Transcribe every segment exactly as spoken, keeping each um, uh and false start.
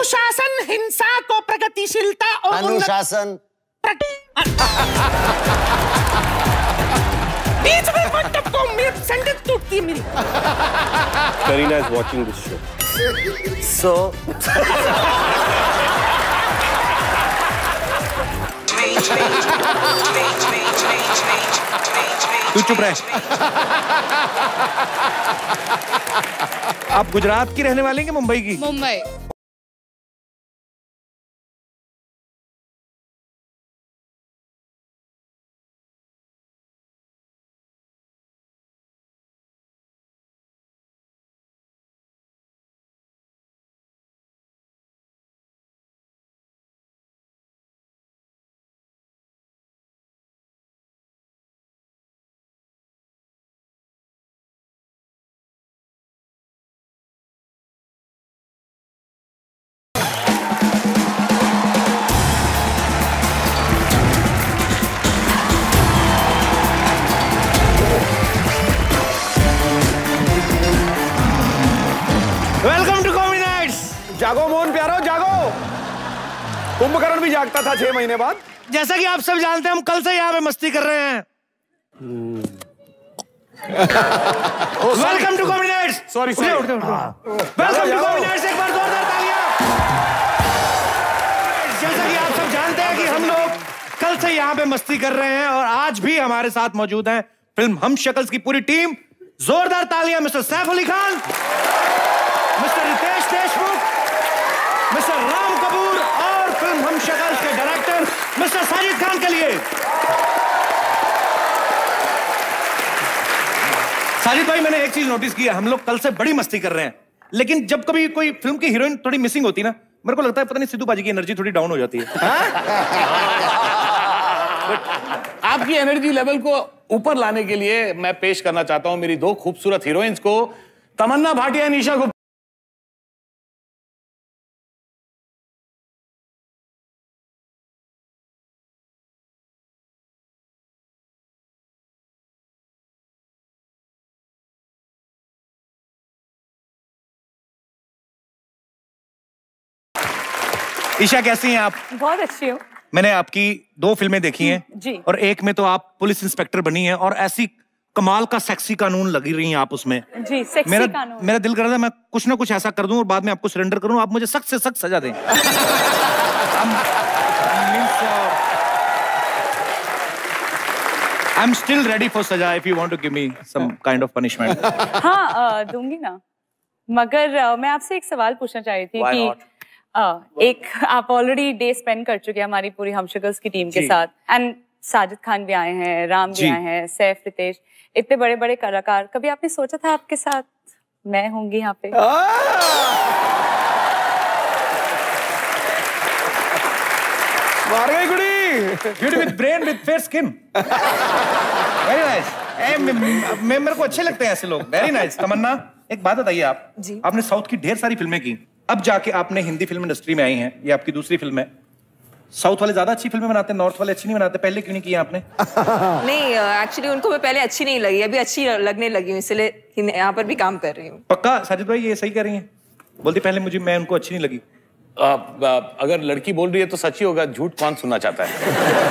अनुशासन, हिंसा को प्रगतिशीलता और अनुशासन। बीच में मत टपको, मेरी संगीत टूटती है मेरी। Karina is watching this show. So. तू चुप रहे। आप गुजरात की रहने वाली हैं कि मुंबई की? Mumbai. Welcome to comedy nights. जागो मोहन प्यारो जागो। कुंभकर्ण भी जागता था छह महीने बाद। जैसा कि आप सब जानते हैं, हम कल से यहाँ पे मस्ती कर रहे हैं। Welcome to comedy nights. Sorry sorry. Welcome to comedy nights. एक बार जोरदार तालियां। जैसा कि आप सब जानते हैं कि हम लोग कल से यहाँ पे मस्ती कर रहे हैं और आज भी हमारे साथ मौजूद हैं फिल्म हमशक्ल्स की पूरी टीम। जोरदार तालियां mister Saif Ali Khan, mister Riteish Deshmukh, mister Ram Kapoor और फिल्म हमशक्ल्स के डायरेक्टर मिस्टर साजिद खान के लिए। साजिद भाई, मैंने एक चीज नोटिस की है, हम लोग कल से बड़ी मस्ती कर रहे हैं, लेकिन जब कभी कोई फिल्म की हीरोइन थोड़ी मिसिंग होती है ना, मेरे को लगता है पता नहीं सिद्धू बाजी की एनर्जी थोड़ी डाउन हो जाती है। आपकी एनर्जी लेवल को ऊपर लाने के लिए मैं पेश करना चाहता हूं मेरी दो खूबसूरत हीरोइंस को, तमन्ना भाटिया और ईशा गुप्ता। ईशा, कैसी हैं आप? बहुत अच्छी हूँ। मैंने आपकी दो फिल्में देखी हैं जी। और एक में तो आप पुलिस इंस्पेक्टर बनी हैं और ऐसी कमाल का सेक्सी कानून लगी रही हैं आप उसमें। जी, सेक्सी मेरा कानून। मेरा दिल कर रहा था मैं कुछ ना कुछ ऐसा कर दूं और बाद में आपको सरेंडर करूं, आप मुझे सख्त से सख्त सजा दें। I am still ready for सजा if you want to give me some kind of punishment. हाँ, दूंगी ना, मगर मैं आपसे एक सवाल पूछना चाह रही थी कि Uh, एक आप ऑलरेडी डे स्पेंड कर चुके हैं हमारी पूरी हमशक्ल्स की टीम के साथ, एंड साजिद खान भी आए हैं, राम भी आए हैं, सैफ, रितेश, इतने बड़े बड़े कलाकार। कभी आपने सोचा था आपके साथ मैं होंगी यहाँ पे? मार गई गुड़ी। Beauty with brain with fair skin. Very nice. मैं मेरे को अच्छे लगते हैं ऐसे लोग। Very nice. तमन्ना, एक बात बताइए, आप जी। आपने साउथ की ढेर सारी फिल्में की, अब जाके आपने हिंदी फिल्म इंडस्ट्री में आई हैं, ये आपकी दूसरी फिल्म है। साउथ वाले ज्यादा अच्छी फिल्में बनाते हैं, नॉर्थ वाले अच्छी नहीं बनाते, पहले क्यों नहीं किया आपने? नहीं, एक्चुअली उनको मैं पहले अच्छी नहीं लगी, अभी अच्छी लगने लगी हूँ, इसलिए यहाँ पर भी काम कर रही हूँ। पक्का साजिद भाई ये सही कह रही हैं? बोलती पहले मुझे मैं उनको अच्छी नहीं लगी। आ, आ, अगर लड़की बोल रही है तो सच ही होगा, झूठ कौन सुनना चाहता है।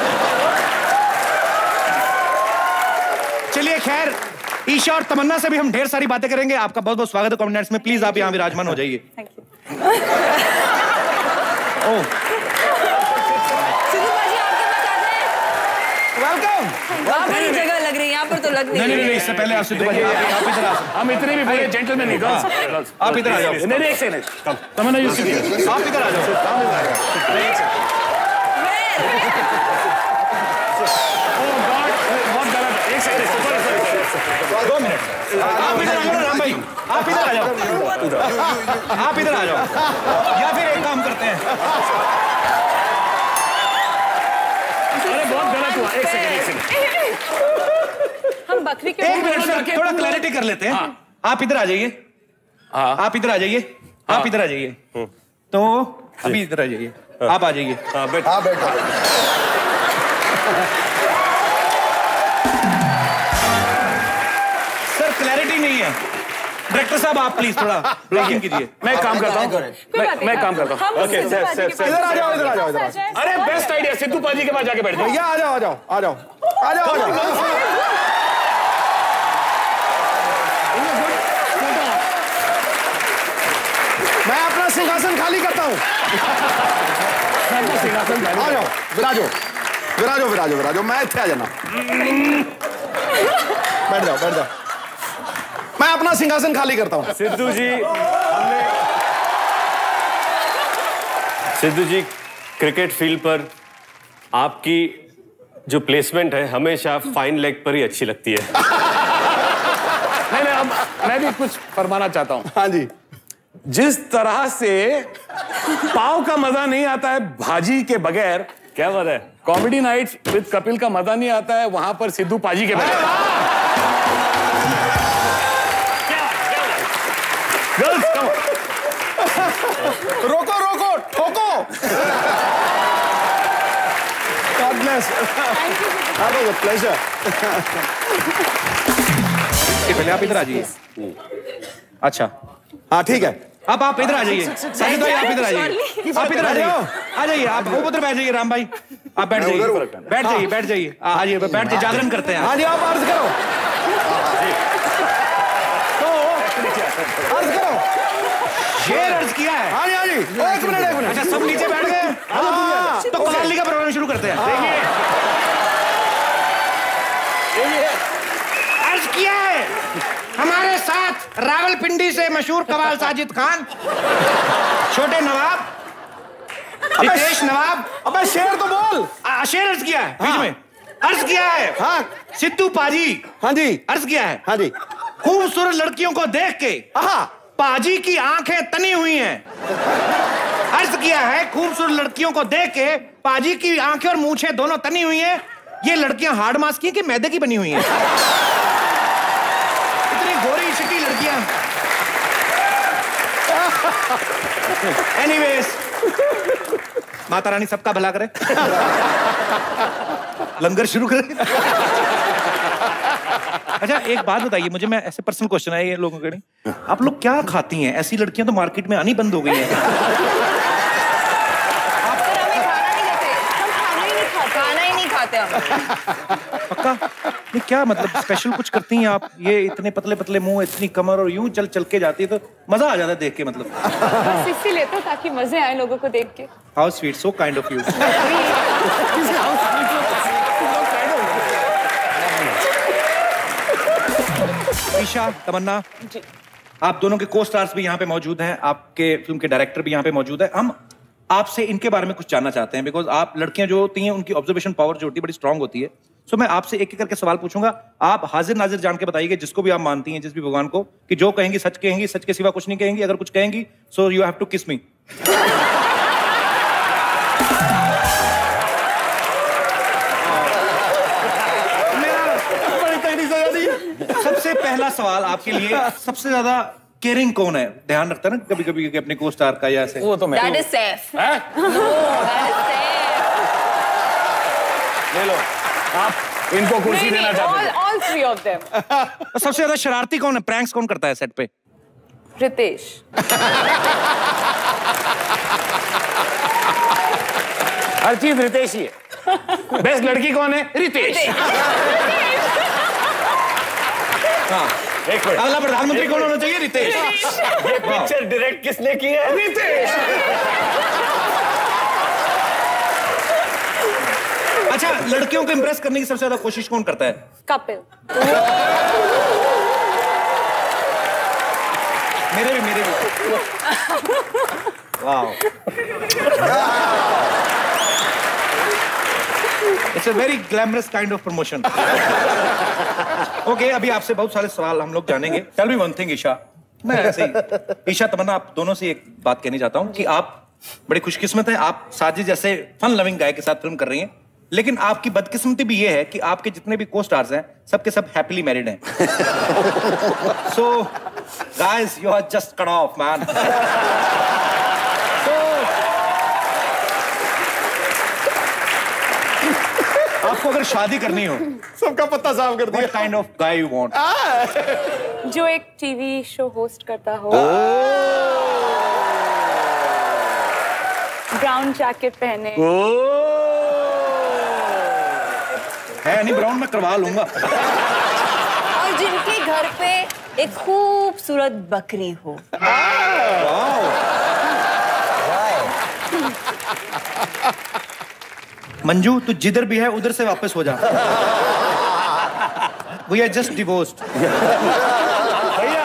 चलिए खैर, ईशा और तमन्ना से भी हम ढेर सारी बातें करेंगे। आपका बहुत बहुत स्वागत है कॉमेडी नाइट्स में। प्लीज आप यहाँ विराजमान हो जाइए। Thank you. Oh, welcome. वहाँ पर ही जगह लग रही है, यहाँ पर तो लग नहीं। नहीं नहीं, इससे पहले आप सिद्धू भाई आप इधर आ। हम इतने भी बड़े जेंटलमैन नहीं, गर्ल्स आप इधर आ जाओ। नहीं नहीं, एक सेकंड, तमन्ना यू सिट, आप इधर आ जाओ। दो मिनट, आप इधर आ जाओ। राम भाई आप इधर आ जाओ, आप इधर आ जाओ, या फिर एक काम करते हैं। अरे बहुत गलत हुआ, एक सेकंड एक सेकंड, हम बकरी के एक मिनट सर, थोड़ा क्लैरिटी कर लेते हैं। आप इधर आ जाइए, आप इधर आ जाइए, आप इधर आ जाइए। तो अभी इधर आ जाइए, आप आ जाइए। हाँ बैठो। सर क्लैरिटी नहीं है, डायरेक्टर साहब आप प्लीज थोड़ा ब्लॉकिंग कीजिए। मैं काम करता हूँ, मैं काम करता हूँ। ओके इधर आ जाओ, इधर आ जाओ, इधर। अरे बेस्ट आइडिया, सिद्धू पाजी के पास जाके बैठ जाओ। भैया आ जाओ, आ जाओ, आ जाओ, आ जाओ, आ जाओ। मैं अपना सिंहासन खाली करता हूँ। सिंहासन आ जाओ, विराजो, विराजो, विराजो, विराजो। मैं इत्थे आ जाना। बैठ जाओ, बैठ जाओ। मैं अपना सिंहासन खाली करता हूँ। सिद्धू जी, हमने सिद्धू जी क्रिकेट फील्ड पर आपकी जो प्लेसमेंट है हमेशा फाइन लेग पर ही अच्छी लगती है। नहीं नहीं, अब मैं भी कुछ फरमाना चाहता हूँ। हाँ जी। जिस तरह से पाव का मजा नहीं आता है भाजी के बगैर, क्या बात है, कॉमेडी नाइट्स विद कपिल का मजा नहीं आता है वहां पर सिद्धू पाजी के बगैर। गर्ल्स कम, रोको रोको ठोको। God bless. That was a pleasure. पहले आप इधर आ जाइए। अच्छा हाँ ठीक है। अब आप इधर आ जाइए। साजिद भाई आप इधर आ जाइए। आप इधर आ जाइए, आ जाइए। आप वो उधर बैठ जाइए। राम भाई आप बैठ जाइए, बैठ जाइए, बैठ जाइए। आ जाइए, बैठ जाइए। जागरण करते हैं। हाँ जी, आप अर्ज करो, तो अर्ज करो। शेर अर्ज किया है। हाँ जी, हाँ जी। एक मिनट, एक मिनट। अच्छा सब नीचे बैठ गए, तो कवाली का प्रोग्राम शुरू करते हैं। अर्ज किया है हमारे साथ रावलपिंडी से मशहूर कवाल साजिद खान, छोटे नवाब, रितेश नवाब। अबे शेर तो बोल। आ, शेर अर्ज किया है बीच में। अर्ज किया है हाँ सिद्धू पाजी। हाँ जी, अर्ज किया है हाँ जी। खूबसूरत लड़कियों को देख के हाँ पाजी की आंखें तनी हुई हैं। अर्ज किया है खूबसूरत लड़कियों को देख के पाजी की आंखें और मूछें दोनों तनी हुई हैं। ये लड़कियां हार्ड मास की हैं कि मैदे की बनी हुई हैं? इतनी गोरी चिट्टी लड़कियां। एनीवेज, माता रानी सबका भला करे। लंगर शुरू करें। अच्छा एक बात बताइए मुझे, मैं ऐसे पर्सनल क्वेश्चन है ये लोगों के लिए, आप लोग क्या खाती हैं? ऐसी लड़कियां तो मार्केट में आनी बंद हो गई हैं। पक्का नहीं? क्या मतलब स्पेशल कुछ करती हैं आप? ये इतने पतले पतले मुंह, इतनी कमर और यूं चल चल के जाती है तो मजा आ जाता है देख के। मतलब बस इसीलिए तो, ताकि मजे आए लोगों को देख के। How sweet, so kind of you. Isha, Tamannaah ji, आप दोनों के को स्टार्स भी यहाँ पे मौजूद हैं, आपके फिल्म के डायरेक्टर भी यहाँ पे मौजूद है। हम आपसे इनके बारे में कुछ जानना चाहते हैं, बिकॉज आप लड़कियां जो होती हैं उनकी ऑब्जर्वेशन पावर जो होती है बड़ी स्ट्रांग होती है। सो so, मैं आपसे एक एक करके सवाल पूछूंगा, आप हाजिर नाजिर जान के बताइए जिसको भी आप मानती हैं, जिस भी भगवान को, कि जो कहेंगी सच कहेंगी, सच के सिवा कुछ नहीं कहेंगी। अगर कुछ कहेंगी सो यू हैव टू किस मी। सबसे पहला सवाल आपके लिए, सबसे ज्यादा केयरिंग कौन है? ध्यान रखता है ना कभी कभी अपने को स्टार का या ऐसे? वो तो मैं। That is safe. हैं? No, that is safe. ले लो, आप इनको कुर्सी देना चाहते all, हैं? all three of them. सबसे ज्यादा शरारती कौन है? प्रैंक्स कौन करता है सेट पे? रितेश। हर चीज रितेश ही है। बेस्ट लड़की कौन है? रितेश। हाँ, एक मिनट, अगला प्रधानमंत्री कौन होना चाहिए? रितेश। ये पिक्चर डायरेक्ट किसने की है? रितेश। अच्छा, लड़कियों को इंप्रेस करने की सबसे ज्यादा कोशिश कौन करता है? कपिल। मेरे भी, मेरे भी। Wow. It's a very glamorous kind of promotion. Okay, अभी आपसे बहुत सारे सवाल हम लोग जानेंगे। Tell me one thing Isha, मैं ऐसे ही, ईशा तमन्ना आप दोनों से एक बात कहनी चाहता हूँ कि आप बड़ी खुशकिस्मत है, आप साजिद जैसे फन लविंग गाय के साथ फिल्म कर रही हैं, लेकिन आपकी बदकिस्मती भी ये है कि आपके जितने भी को स्टार्स हैं सबके सब हैप्पीली मैरिड हैं। So guys, you are just cut off man. आपको अगर शादी करनी हो, सबका पत्ता साफ कर दिया। What kind of guy you want? जो एक टीवी शो होस्ट करता हो, ब्राउन जैकेट पहने, है नहीं ब्राउन, मैं करवा लूंगा। और जिनके घर पे एक खूबसूरत बकरी हो। मंजू, तू जिधर भी है उधर से वापस हो जा। We are just divorced. भैया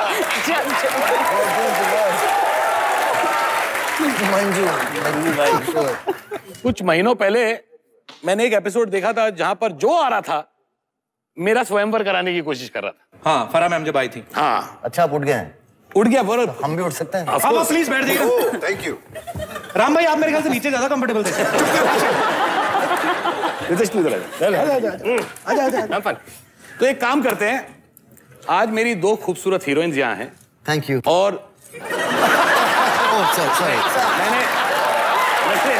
मंजू मंजू भाई कुछ महीनों पहले मैंने एक एपिसोड देखा था जहां पर जो आ रहा था मेरा स्वयंवर कराने की कोशिश कर रहा था। हाँ, फरा मैम जब आई थी। हाँ, अच्छा आप उठ गए हैं? उठ गया पर हम भी उठ सकते हैं? आप आप प्लीज बैठ जाइए। Thank you. राम भाई, आप मेरे ख्याल से नीचे ज्यादा कंफर्टेबल थे। रितेश तू इधर आ जा। आजा आजा आजा। तो एक काम करते हैं, आज मेरी दो खूबसूरत हीरोइंस यहाँ हैं। Thank you. और ओह सॉरी सॉरी मैंने मैंने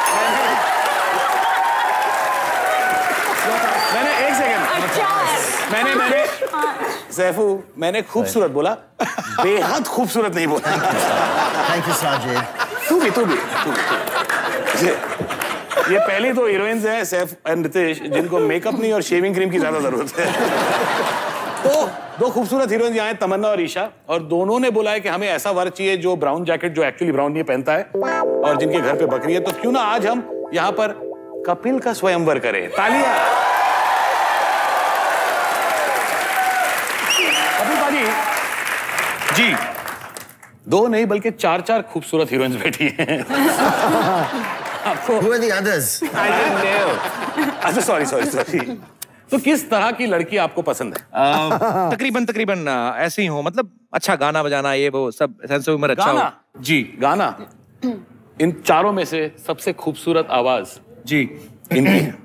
मैंने एक सेकंड मैंने मैंने सैफू मैंने खूबसूरत बोला, बेहद खूबसूरत नहीं बोला। Thank you Sajid. तू भी तू भी तू भी ये, ये पहली दो हीरोइंस हैं सैफ एंड रितेश जिनको मेकअप नहीं और शेविंग क्रीम की ज्यादा जरूरत है। तो दो खूबसूरत हीरोइंस यहाँ हैं, तमन्ना और ईशा, और दोनों ने बोला है कि हमें ऐसा वर्क चाहिए जो ब्राउन जैकेट, जो एक्चुअली ब्राउन नहीं पहनता है और जिनके घर पे बकरी है। तो क्यों ना आज हम यहाँ पर कपिल का स्वयंवर करें। तालियां। कपिल पाजी जी, दो नहीं बल्कि चार चार खूबसूरत हीरोइंस बैठी हैं। आपको Who are the others? अच्छा सॉरी सॉरी सॉरी तो किस तरह की लड़की आपको पसंद है? तकरीबन तकरीबन ऐसे ही हो, मतलब अच्छा गाना बजाना, ये वो सब सेंस ऑफ ह्यूमर अच्छा गाना? हो। जी गाना। इन चारों में से सबसे खूबसूरत आवाज जी इनकी है।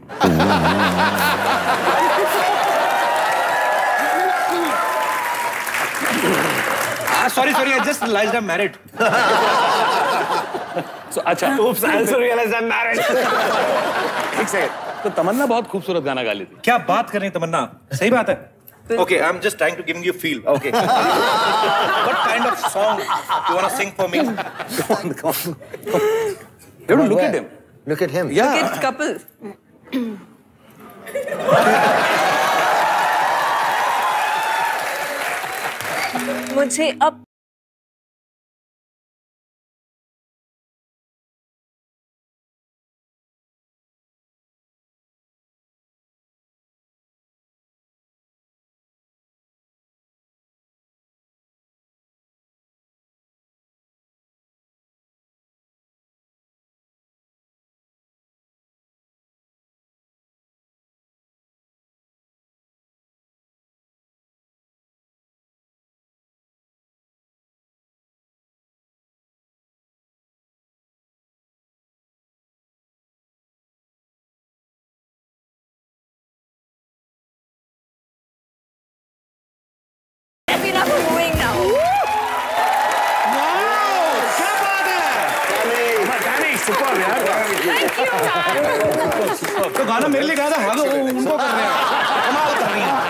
Sorry sorry, I just realised I am married. So, अच्छा Oops, I also realized I'm married. एक सेकंड, तो तमन्ना बहुत खूबसूरत गाना गा लेती। क्या बात कर रही है तमन्ना, सही बात है। Okay, I'm just trying to give you feel. Okay. What kind of song you wanna sing for me? Come on, come on. You don't look at him. Look at him. Yeah. Look at Kapil. मुझे अब enough of moving now. Superb, यार। Thank you, man. तो गाना मेरे लिए गा था, हाँ, उनको कर रहे हैं, कमाल कर रही हैं।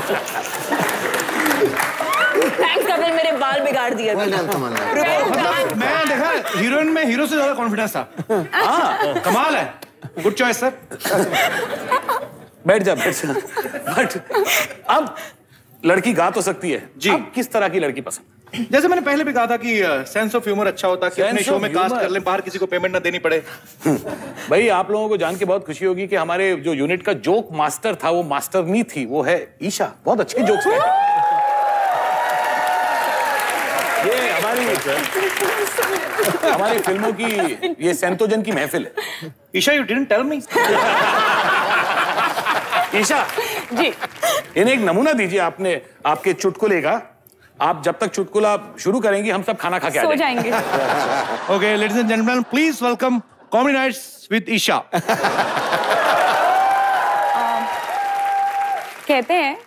Thanks कपिल, मेरे बाल बिगाड़ दिए। Well done, Tamanna. मतलब मैं देखा हीरोइन में हीरो से ज्यादा कॉन्फिडेंस था। हाँ, कमाल है। Good choice sir. बैठ जा बैठ जा। बट अब लड़की गा तो सकती है जी। अब किस तरह की लड़की पसंद? जैसे मैंने पहले भी कहा था कि सेंस ऑफ ह्यूमर अच्छा होता, कि अपने Sense शो of में कास्ट humor। कर ले, बाहर किसी को पेमेंट ना देनी पड़े। भाई आप लोगों को जान के बहुत खुशी होगी कि हमारे जो यूनिट का जोक मास्टर था वो मास्टर नहीं थी, वो है ईशा। बहुत अच्छे जोक्स कहती है। ये हमारी हमारी फिल्मों की ये सेंतोजन की महफिल है। Isha, you didn't tell me. Isha ji इन्हें एक नमूना दीजिए आपने आपके चुटकुले का। आप जब तक चुटकुला शुरू करेंगी हम सब खाना खा के आ सो जाएंगे। जाएंगे। Okay ladies and gentleman, please welcome comedy nights with Isha. कहते हैं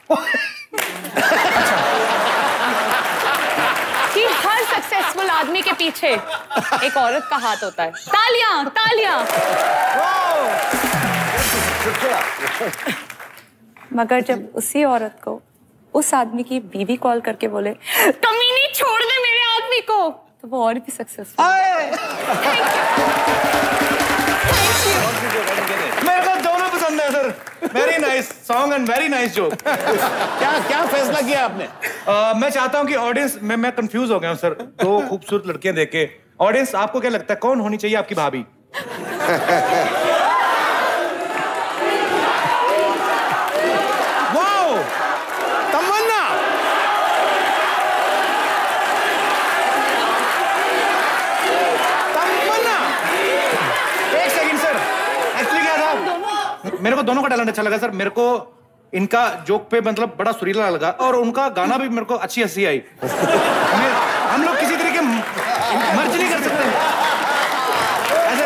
कि हर सक्सेसफुल आदमी के पीछे एक औरत का हाथ होता है। तालियां तालियां। मगर जब उसी औरत को उस आदमी की बीवी कॉल करके बोले कमीनी छोड़ दे मेरे आदमी को, तो वो और भी सक्सेसफुल। मेरे को दोनों पसंद है sir. Very nice song and very nice joke. क्या क्या फैसला किया आपने? uh, मैं चाहता हूं कि ऑडियंस मैं मैं कंफ्यूज हो गया हूं सर, दो खूबसूरत लड़कियां देख के। ऑडियंस आपको क्या लगता है कौन होनी चाहिए आपकी भाभी? वाओ, तमन्ना। तमन्ना एक सेकंड सर, एक्चुअली क्या था, मेरे को दोनों का टैलेंट अच्छा लगा सर। मेरे को इनका जोक पे मतलब बड़ा सुरीला लगा और उनका गाना भी मेरे को अच्छी हंसी आई। हम लोग किसी तरीके मर्ज नहीं कर सकते ऐसे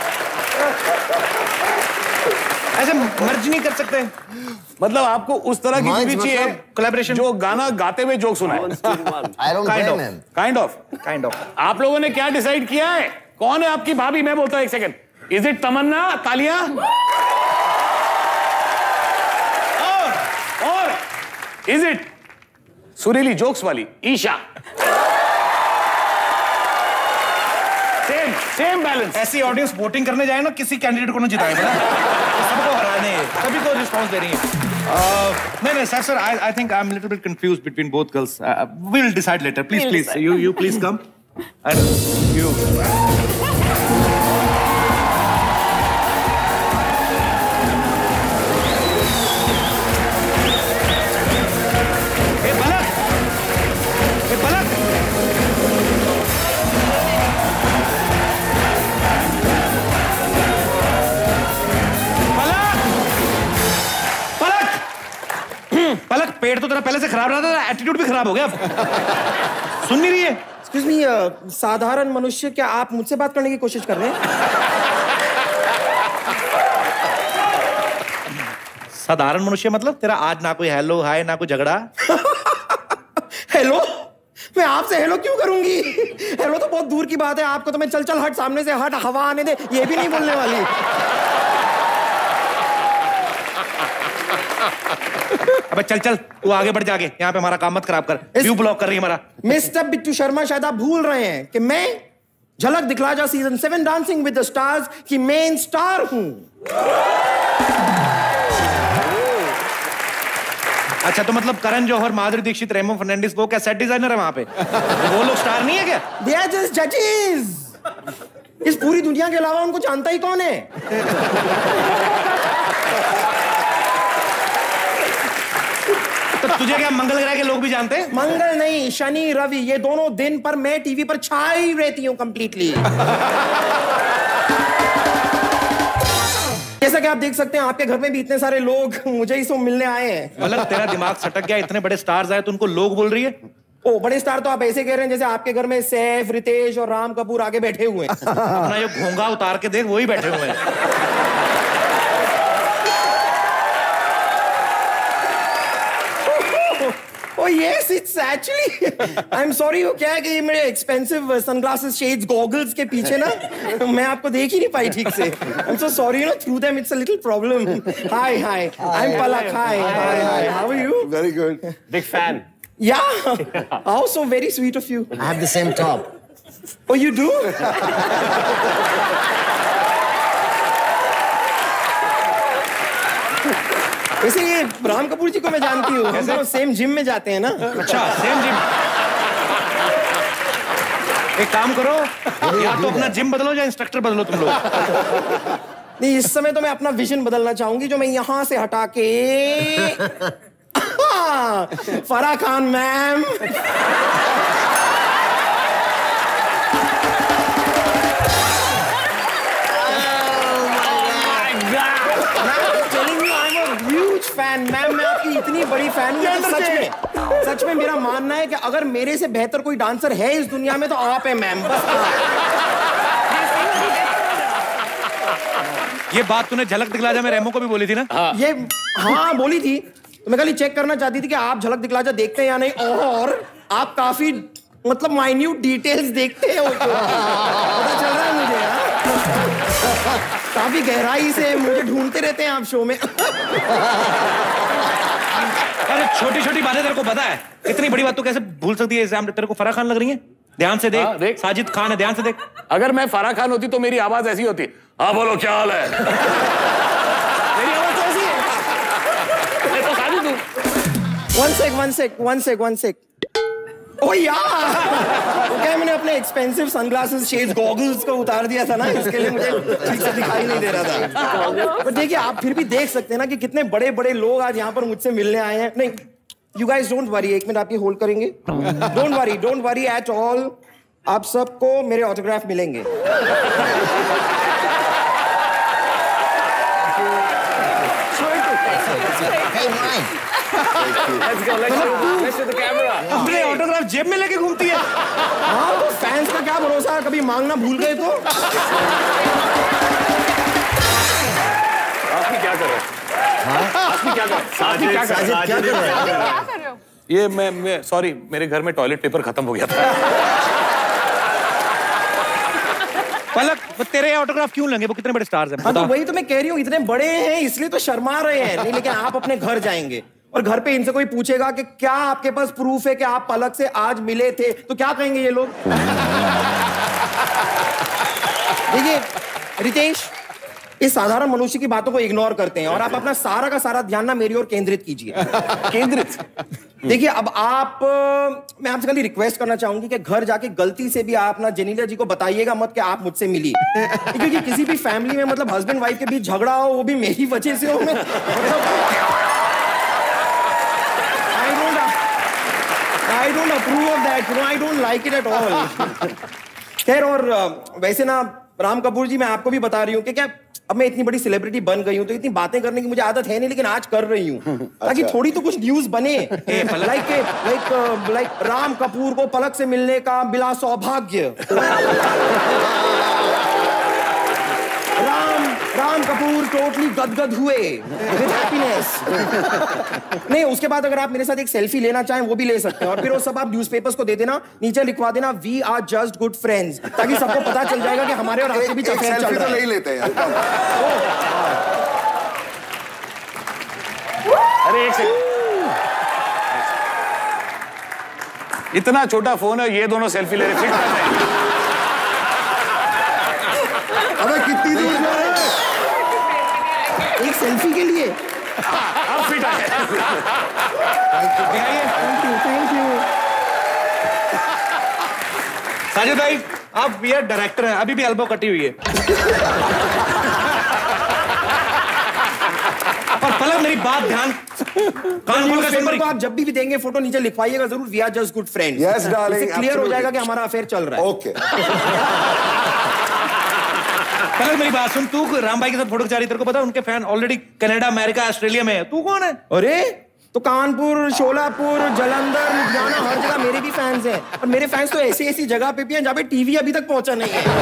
ऐसे मर्ज नहीं कर सकते। मतलब आपको उस तरह की बीवी चाहिए कोलैबोरेशन जो गाना गाते हुए जोक सुनाए। काइंड ऑफ काइंड ऑफ आप लोगों ने क्या डिसाइड किया है? कौन है आपकी भाभी? मैं बोलता हूं एक सेकंड। इज इट तमन्ना? तालियां। और और इज इट सुरीली जोक्स वाली ईशा? Same same balance. ऐसी ऑडियंस वोटिंग करने जाए ना, किसी कैंडिडेट को ना जिताए ना, सबको हराने, सभी को रिस्पॉन्स दे रही है। नहीं नहीं sir sir I I think I am little bit confused between both girls. We will decide later. Please please you you please come and you. Palak, पेट तो तेरा पहले से खराब रहा था, एटीट्यूड भी खराब हो गया अब। सुन नहीं रही है? एक्सक्यूज मी, साधारण मनुष्य, क्या आप मुझसे बात करने की कोशिश कर रहे हैं? साधारण मनुष्य मतलब तेरा आज ना कोई हेलो हाय ना कोई झगड़ा। हेलो? मैं आपसे हेलो क्यों करूंगी? हेलो तो बहुत दूर की बात है। आपको तो मैं चल चल हट, सामने से हट, हवा आने दे, ये भी नहीं बोलने वाली। अबे चल चल तू आगे बढ़, जाके यहाँ पे हमारा काम मत खराब कर। व्यू ब्लॉक कर रही है हमारा। मिस्टर बिट्टू शर्मा, शायद आप भूल रहे हैं कि मैं Jhalak Dikhla Jaa season seven dancing with the stars की मेन स्टार हूं। अच्छा तो मतलब करण जौहर, माधुरी दीक्षित, रेमो फर्नांडिस, वो क्या सेट डिजाइनर है वहां पे? वो लोग स्टार नहीं है क्या? They are just judges। इस पूरी दुनिया के अलावा उनको जानता ही कौन है? तो तुझे क्या मंगल ग्रह के लोग भी जानते हैं? मंगल नहीं, शनि रवि, ये दोनों दिन पर मैं टीवी पर छाई रहती हूँ कंप्लीटली। जैसा कि आप देख सकते हैं, आपके घर में भी इतने सारे लोग मुझे ही सो मिलने आए हैं। मतलब तेरा दिमाग सटक गया, इतने बड़े स्टार्स आए तो उनको लोग बोल रही है? ओ, बड़े स्टार तो आप ऐसे कह रहे हैं जैसे आपके घर में सैफ, रितेश और राम कपूर आगे बैठे हुए हैं। अपना ये घोंगा उतार के देख, वही बैठे हुए हैं। Oh yes, it's actually. I'm sorry, वो क्या है कि मेरे expensive sunglasses, shades, goggles के पीछे ना मैं आपको देख ही नहीं पाई ठीक से। I'm so sorry, you know, through them it's a little problem. Hi, hi. I'm Palak. Hi, hi, hi. How are you? Very good. Big fan. Yeah. Oh, so very sweet of you. I have the same top. Oh, you do? वैसे ये राम कपूर जी को मैं जानती हूँ, हम दोनों same gym में जाते हैं ना। अच्छा, सेम जिम। एक काम करो, या तो अपना जिम बदलो या इंस्ट्रक्टर बदलो तुम लोग। नहीं, इस समय तो मैं अपना विजन बदलना चाहूंगी, जो मैं यहाँ से हटा के Farah Khan ma'am. Fan ma'am, मैं आपकी इतनी बड़ी फैन हूँ। सच में सच में मेरा मानना है कि अगर मेरे से बेहतर कोई डांसर है इस दुनिया में तो आप हैं मैम। ये बात तूने झलक दिखला जा में रेमो को भी बोली थी ना? हाँ। ये हाँ बोली थी, तो मैं खाली चेक करना चाहती थी कि आप झलक दिखला जा देखते हैं या नहीं, और आप काफी मतलब माइन्यूट डिटेल्स देखते हो। पता चल रहा है मुझे। काफी गहराई से मुझे ढूंढते रहते हैं आप शो में। अरे छोटी छोटी बातें तेरे को पता है, इतनी बड़ी बात तू कैसे भूल सकती है? एग्जाम तेरे को फराह खान लग रही है? ध्यान से देख, देख। साजिद खान है, ध्यान से देख। अगर मैं फराह खान होती तो मेरी आवाज ऐसी होती, हाँ बोलो क्या हाल है। मेरी आवाज तो ऐसी है। मैं तो साजिद हूँ। One sec one sec one sec one sec oh यार, तो क्या मैंने अपने एक्सपेंसिव सनग्लासेस शेड्स गॉगल्स को उतार दिया था ना, इसके लिए मुझे ठीक से दिखाई नहीं दे रहा था। पर देखिए आप फिर भी देख सकते हैं ना कि कितने बड़े बड़े लोग आज यहाँ पर मुझसे मिलने आए हैं। नहीं, यू गाइस डोंट वरी, एक मिनट आप ये होल्ड करेंगे। Don't worry, don't worry at all, आप सबको मेरे ऑटोग्राफ मिलेंगे। Let's go, let's go, let's show the camera. अपने ऑटोग्राफ जेब में लेके घूमती है। हाँ, तो फैंस का क्या भरोसा, कभी मांगना भूल गए तो। आप क्या कर रहे हो? आप क्या कर रहे हो? साजिद क्या कर रहे हो? क्या कर रहे हो? ये मैं मैं सॉरी, मेरे घर में टॉयलेट पेपर खत्म हो गया था। पलक, तेरे ऑटोग्राफ क्यों लेंगे? वो कितने बड़े स्टार्स हैं। हाँ, तो वही तो मैं कह रही हूँ, इतने बड़े हैं इसलिए तो शर्मा रहे हैं। नहीं, लेकिन आप अपने घर जाएंगे और घर पे इनसे कोई पूछेगा कि क्या आपके पास प्रूफ है कि आप पलक से आज मिले थे, तो क्या कहेंगे ये लोग? देखिए रितेश, इस साधारण मनुष्य की बातों को इग्नोर करते हैं और आप अपना सारा का सारा ध्यान ना मेरी ओर केंद्रित कीजिए। केंद्रित? देखिए अब आप, मैं आपसे खाली रिक्वेस्ट करना चाहूंगी कि घर जाके गलती से भी आप ना जेनीलिया जी को बताइएगा मत कि आप मुझसे मिली, क्योंकि किसी भी फैमिली में मतलब हस्बैंड वाइफ के बीच झगड़ा हो, वो भी मेरी वजह से हो। मैं I don't approve of that, you know, I don't like it at all. खैर, और वैसे ना राम कपूर जी, मैं आपको भी बता रही हूँ कि क्या अब मैं इतनी बड़ी सेलिब्रिटी बन गई हूँ तो इतनी बातें करने की मुझे आदत है नहीं, लेकिन आज कर रही हूँ ताकि थोड़ी तो कुछ न्यूज बने। Like like like Ram Kapoor को पलक से मिलने का मिला सौभाग्य। राम राम कपूर टोटली गदगद हुए विद हैप्पीनेस। नहीं, उसके बाद अगर आप मेरे साथ एक सेल्फी लेना चाहें वो भी ले सकते हैं, और फिर वो सब आप न्यूज़पेपर्स को दे देना, नीचे लिखवा देना we are just good friends, ताकि सबको पता चल जाएगा कि हमारे और आपके बीच अफेयर चल रहा है। ले लेते हैं। अरे एक सेकंड, इतना छोटा फोन है, ये दोनों सेल्फी ले रहे हैं। अबे कितनी दूर जा रहे हैं? एक सेल्फी के लिए अब फिट है। Thank you thank you. Sajid भाई, आप ये डायरेक्टर हैं, अभी भी एल्बो कटी हुई है। और पलक, मेरी बात ध्यान कान खोल के सुन। आप जब भी देंगे फोटो नीचे लिखवाइएगा जरूर we are just good friends. Yes darling, clear हो जाएगा कि हमारा अफेयर चल रहा है। ओके। पलक, मेरी बात सुन, तू राम भाई के साथ फोटो खिंचा रही, तेरे को पता है उनके fan already Canada, America, Australia में है। तू कौन है? अरे तो कानपुर, शोलापुर, जलंधर, लुधियाना, हर जगह मेरे भी फैंस हैं, और मेरे फैंस तो ऐसी ऐसी जगह पे भी हैं जहाँ पे टीवी अभी तक पहुंचा नहीं है।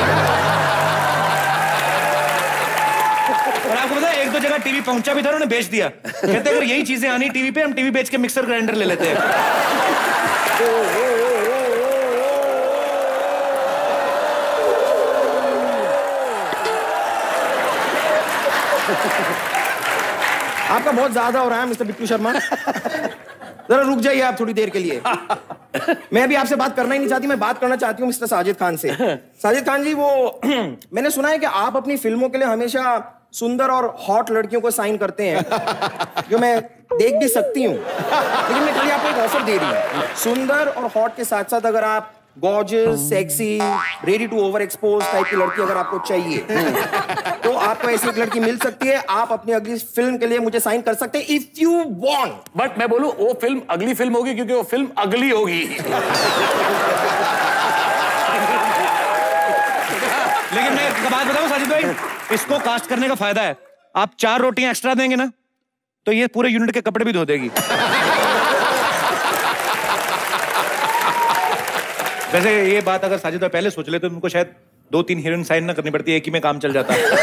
और आपको पता है एक दो जगह टीवी पहुंचा भी था, उन्होंने बेच दिया। कहते अगर यही चीजें आनी टीवी पे, हम टीवी बेच के मिक्सर ग्राइंडर ले लेते हैं। आपका बहुत ज्यादा हो रहा है मिस्टर बिट्टू शर्मा, जरा रुक जाइए आप थोड़ी देर के लिए। मैं भी आपसे बात करना ही नहीं चाहती, मैं बात करना चाहती हूँ मिस्टर साजिद खान से। साजिद खान जी, वो मैंने सुना है कि आप अपनी फिल्मों के लिए हमेशा सुंदर और हॉट लड़कियों को साइन करते हैं, जो मैं देख भी सकती हूँ, लेकिन मैं खाली आपको एक ऑफर दे रही हूँ। सुंदर और हॉट के साथ साथ अगर आप gorgeous, sexy, ready to over expose type की लड़की अगर आपको चाहिए तो आपको ऐसी एक लड़की मिल सकती है। आप अपनी अगली फिल्म के लिए मुझे साइन कर सकते हैं इफ यू वांट। बट मैं बोलूं, वो फिल्म अगली फिल्म होगी क्योंकि वो फिल्म अगली होगी। लेकिन मैं एक बात बताऊं साजिद भाई, इसको कास्ट करने का फायदा है, आप चार रोटियां एक्स्ट्रा देंगे ना तो ये पूरे यूनिट के कपड़े भी धो देगी। वैसे ये बात अगर साजिद भाई पहले सोच ले तो उनको शायद दो तीन हीरोइन साइन ना करनी पड़ती, एक ही में काम चल जाता है।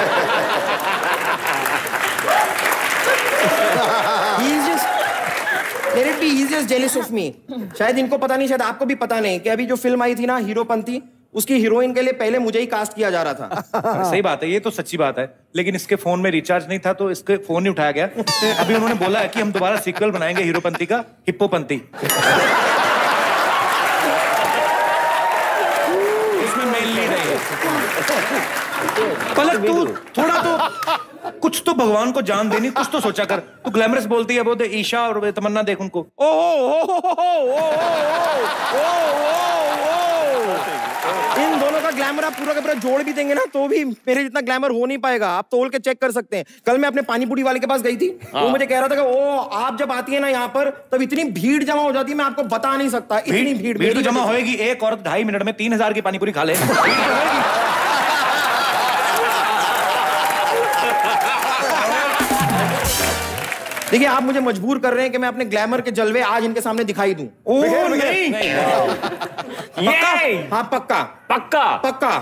Let it be, he's just jealous of me. शायद इनको पता नहीं, शायद आपको भी पता नहीं कि अभी जो फिल्म आई थी ना हीरोपंती, उसकी हीरोइन के लिए पहले मुझे ही कास्ट किया जा रहा था। सही बात है, ये तो सच्ची बात है, लेकिन इसके फोन में रिचार्ज नहीं था तो इसके फोन नहीं उठाया गया। अभी उन्होंने बोला है कि हम दोबारा सीक्वल बनाएंगे हीरोपंती का, हिप्पोपंती। इसमें मेल लीड है। पलक तू थोड़ा तो कुछ तो भगवान को जान देनी, कुछ तो सोचा कर। तू ग्लैमरस बोलती है, बोलते ईशा और तमन्ना देख उनको। ओ इन दोनों का ग्लैमर आप पूरा का पूरा जोड़ भी देंगे ना तो भी मेरे जितना ग्लैमर हो नहीं पाएगा। आप तोल के चेक कर सकते हैं। कल मैं अपने पानी पूरी वाले के पास गई थी, वो मुझे कह रहा था कि ओ आप जब आती है ना यहाँ पर तब इतनी भीड़ जमा हो जाती है, मैं आपको बता नहीं सकता। इतनी भीड़ भीड़ तो जमा होएगी। एक औरत ढाई मिनट में तीन हजार की पानी पूरी खा ले। देखिए आप मुझे मजबूर कर रहे हैं कि मैं अपने ग्लैमर के जलवे आज इनके सामने दिखाई दूं। ओह नहीं, पक्का? हाँ पक्का पक्का पक्का।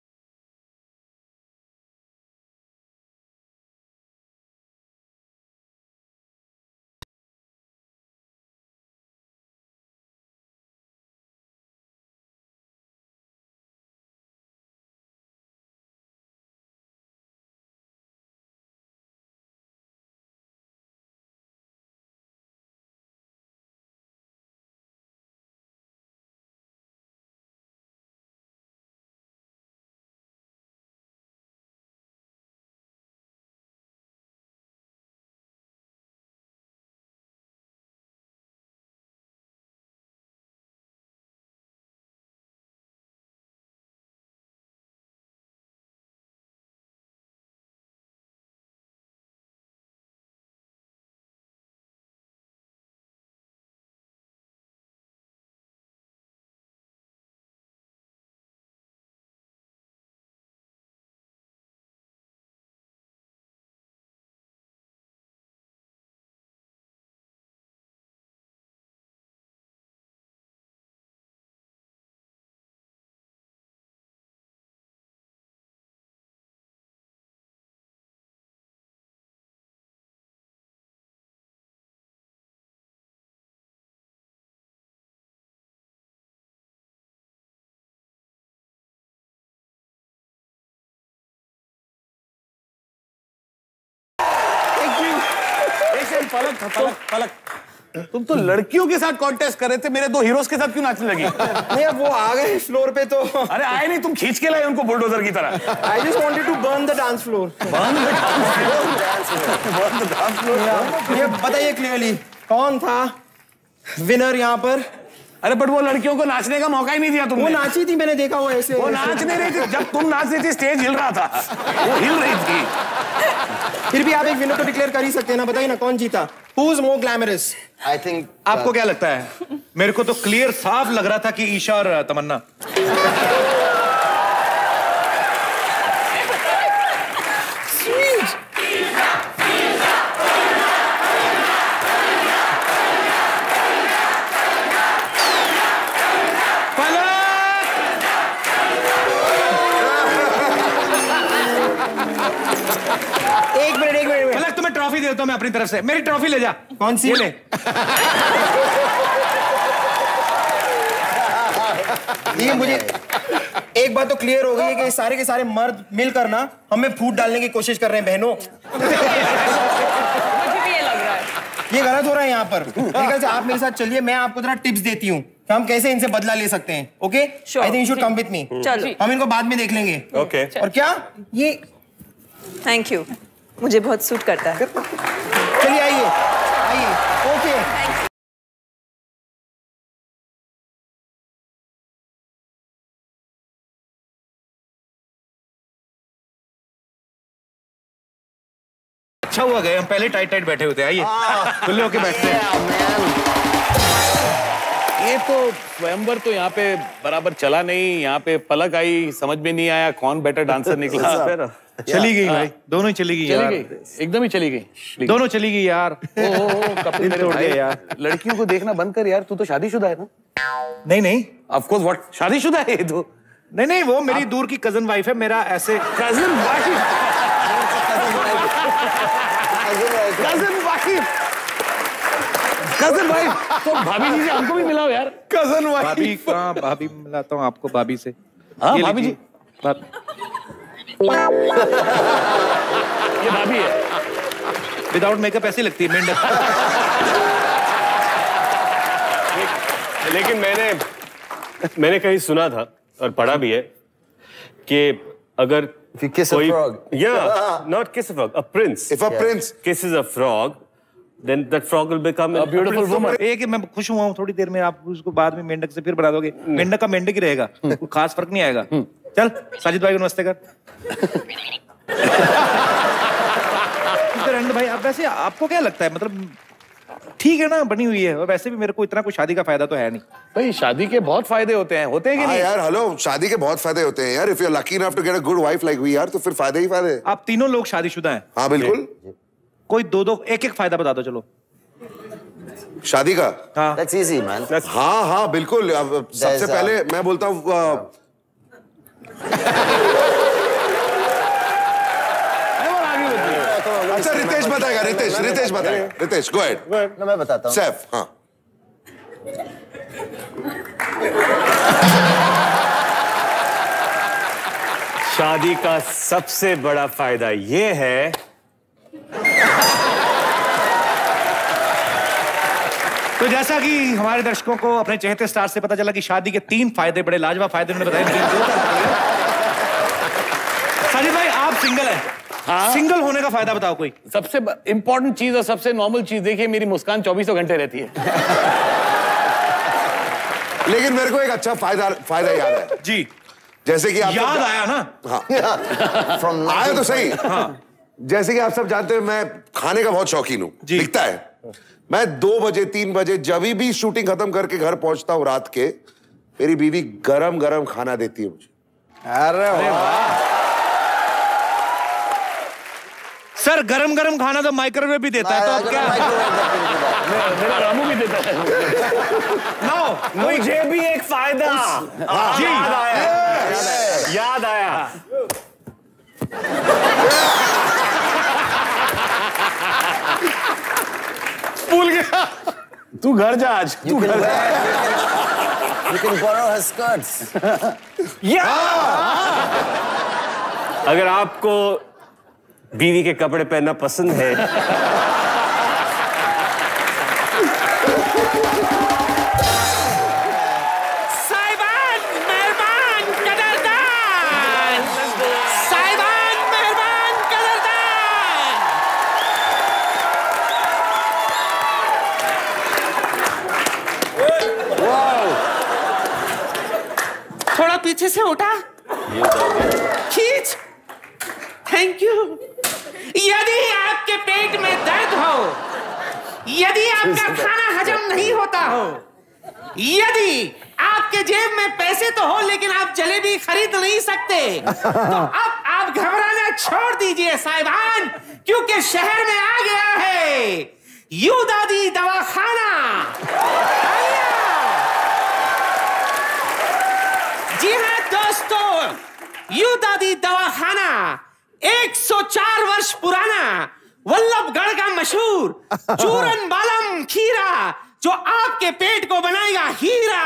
पलक पलक पलक तुम तो लड़कियों के साथ कॉन्टेस्ट कर रहे थे, मेरे दो हीरोज के साथ क्यों नाचने लगी? नहीं अब वो आ गए फ्लोर पे तो। अरे आए नहीं, तुम खींच के लाए उनको बुलडोजर की तरह। I just wanted to burn the dance floor. Burn the dance floor. Burn the dance floor. ये बताइए क्लियरली कौन था विनर यहाँ पर? अरे बट वो लड़कियों को नाचने का मौका ही नहीं दिया तुमने। वो नाची थी, मैंने देखा वो ऐसे। वो नाच नहीं रही थी, जब तुम नाच रही थी स्टेज हिल रहा था, वो हिल रही थी। फिर भी आप एक विनर तो डिक्लेयर कर ही सकते हैं ना, बताइए ना कौन जीता? Who is more glamorous? I think आपको क्या लगता है? मेरे को तो क्लियर साफ लग रहा था कि ईशा और तमन्ना। एक मिनट एक मिनट पलक तुम्हें ट्रॉफी देता हूं मैं अपनी तरफ से। मेरी ट्रॉफी ले जा। कौन सी? ये ले। ये मुझे एक बात तो क्लियर हो गई है कि सारे के सारे मर्द मिलकर ना हमें फूट डालने की कोशिश कर रहे हैं बहनों। मुझे भी ये लग रहा है। ये गलत हो रहा है यहाँ पर। ठीक है, आप मेरे साथ चलिए, मैं आपको जरा टिप्स देती हूँ कि हम कैसे इनसे बदला ले सकते हैं। Okay, I think you should come with me. चलो हम इनको बाद में देख लेंगे। ओके। और क्या ये थैंक यू, मुझे बहुत सूट करता है। चलिए आइए आइए। ओके अच्छा हुआ गए, हम पहले टाइट टाइट बैठे हुए थे। आइए खुले होके बैठते हैं। ये तो स्वयंवर तो यहाँ पे बराबर चला नहीं। यहाँ पे पलक आई, समझ में नहीं आया कौन बेटर डांसर निकला। चली गई भाई, दोनों ही चली गई चली यार। गई, एकदम ही चली गई। दोनों चली गई यार। ओ, ओ, ओ, कपिल मेरे भाई यार, लड़कियों को देखना बंद कर यार। तू तो शादीशुदा है ना? नहीं नहीं, ऑफ कोर्स। व्हाट, शादीशुदा है ये तो? नहीं नहीं, वो मेरी दूर की कजन वाइफ है। मेरा ऐसे cousin wife. Cousin wife cousin wife तो भाभी जी से हमको भी मिलाओ यार। Cousin wife. भाभी कहाँ? भाभी मिलाता हूँ आपको भाभी से। हाँ भाभी जी। ये भाभी है। विदाउट मेकअप ऐसी लगती है मेंढक। लेकिन मैंने मैंने कहीं सुना था और पढ़ा भी है कि अगर कोई या not kiss a frog, a prince, if a prince kisses a frog, then that frog will become a beautiful woman. एक मैं खुश हुआ हूँ, थोड़ी देर में आप उसको बाद में मेंढक से फिर बना दोगे। मेंढक का मेंढक ही रहेगा, कोई खास फर्क नहीं आएगा। चल साजिद भाई को नमस्ते कर। भाई अब वैसे आपको क्या लगता है, मतलब ठीक है ना, बनी हुई है, और वैसे भी मेरे को इतना कोई शादी का फायदा तो है नहीं। भाई शादी के बहुत फायदे होते हैं, होते हैं कि नहीं? यार हेलो, शादी के बहुत फायदे होते हैं यार। If you are lucky enough to get a good wife like we are, तो फिर फायदे ही फायदे। आप तीनों लोग शादीशुदा हैं? हाँ बिल्कुल। कोई दो दो एक एक फायदा बता दो चलो शादी का। हाँ That's easy, man. हाँ हाँ बिल्कुल। अब सबसे पहले मैं बोलता हूँ, अच्छा रितेश बताएगा। रितेश रितेश बताएगा। Ritesh go ahead. No, मैं बताता हूँ। सैफ हाँ। शादी का सबसे बड़ा फायदा ये है तो जैसा कि हमारे दर्शकों को अपने चहेते स्टार से पता चला कि शादी के तीन फायदे, बड़े लाजवाब फायदे उन्होंने बताए। साजिद भाई आप सिंगल हैं। हाँ? सिंगल होने का फायदा बताओ कोई। सबसे इंपॉर्टेंट चीज और सबसे नॉर्मल चीज, देखिए मेरी मुस्कान चौबीसों घंटे रहती है। लेकिन मेरे को एक अच्छा फायदा फायदा याद है जी। जैसे कि आप याद आया ना? हाँ आया तो सही। हाँ जैसे कि आप सब जानते हैं, मैं खाने का बहुत शौकीन हूँ, दिखता है। मैं दो बजे तीन बजे जब भी शूटिंग खत्म करके घर पहुंचता हूँ रात के, मेरी बीवी गरम गरम खाना देती है मुझे। अरे वाह। सर गरम गरम खाना तो माइक्रोवेव भी देता है, तो अब क्या? मेरा रामू भी देता है। नो, मुझे भी एक फायदा जी याद आया, याद आया। भूल गया। तू घर जा आज। तू घर जा। You can borrow her skirts. अगर आपको बीवी के कपड़े पहनना पसंद है साहिबान मेहरबान कदरदान, साहिबान मेहरबान कदरदान। थोड़ा पीछे से उठा, खींच। Thank you. यदि आपके पेट में दर्द हो, यदि आपका खाना हजम नहीं होता हो, यदि आपके जेब में पैसे तो हो लेकिन आप जलेबी खरीद नहीं सकते, तो अब आप घबराना छोड़ दीजिए साहिबान, क्योंकि शहर में आ गया है यू दादी दवाखाना। जी हाँ दोस्तों, यू दादी दवाखाना एक सौ चार वर्ष पुराना वल्लभगढ़ का मशहूर चूरन बालम खीरा, जो आपके पेट को बनाएगा हीरा।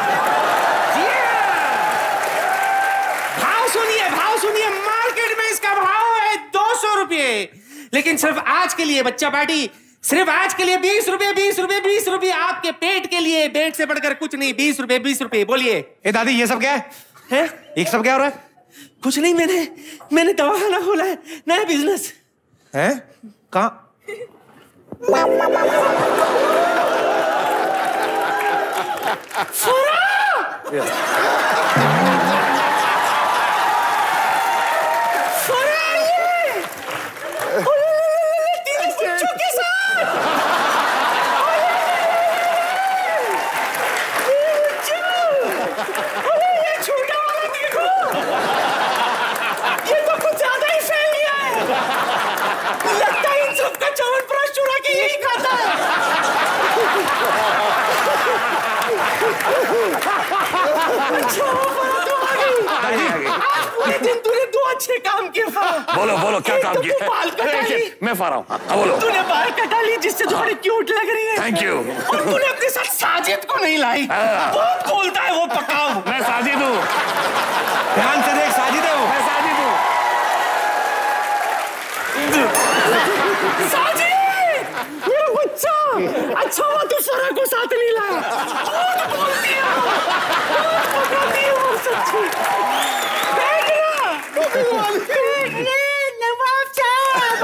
भाव सुनिए, भाव सुनिए, मार्केट में इसका भाव है दो सौ रुपये, लेकिन सिर्फ आज के लिए बच्चा पार्टी, सिर्फ आज के लिए बीस रुपए, बीस रुपए, बीस रुपए आपके पेट के लिए, पेट से बढ़कर कुछ नहीं। बीस रुपए, बीस रुपए। बोलिए। ए दादी ये सब क्या है? हैं? ये सब क्या हो रहा है? कुछ नहीं, मैंने मैंने दवाखाना खोला है, नया बिजनेस है। कहाँ? तीनों बच्चों के साथ। ये छोटा वाला देखो, ये तो कुछ ज्यादा ही फैल गया है। लगता है इन सबका च्यवनप्राश चुरा के यही खाता है। पूरे दिन तूने दो अच्छे काम किए। बोलो बोलो क्या काम किया? बाल कटा ली। मैं फा रहा हूँ। हाँ बोलो। तूने बाल कटा ली जिससे थोड़ी क्यूट लग रही है। Thank you. और तूने अपने साथ साजिद को नहीं लाई। बहुत बोलता है वो पकाओ। मैं साजिद हूँ। बोला, झूठ बोलती हो, झूठ बोलती हो सच्ची। बैठ ना, बैठ ले नवाब साहब,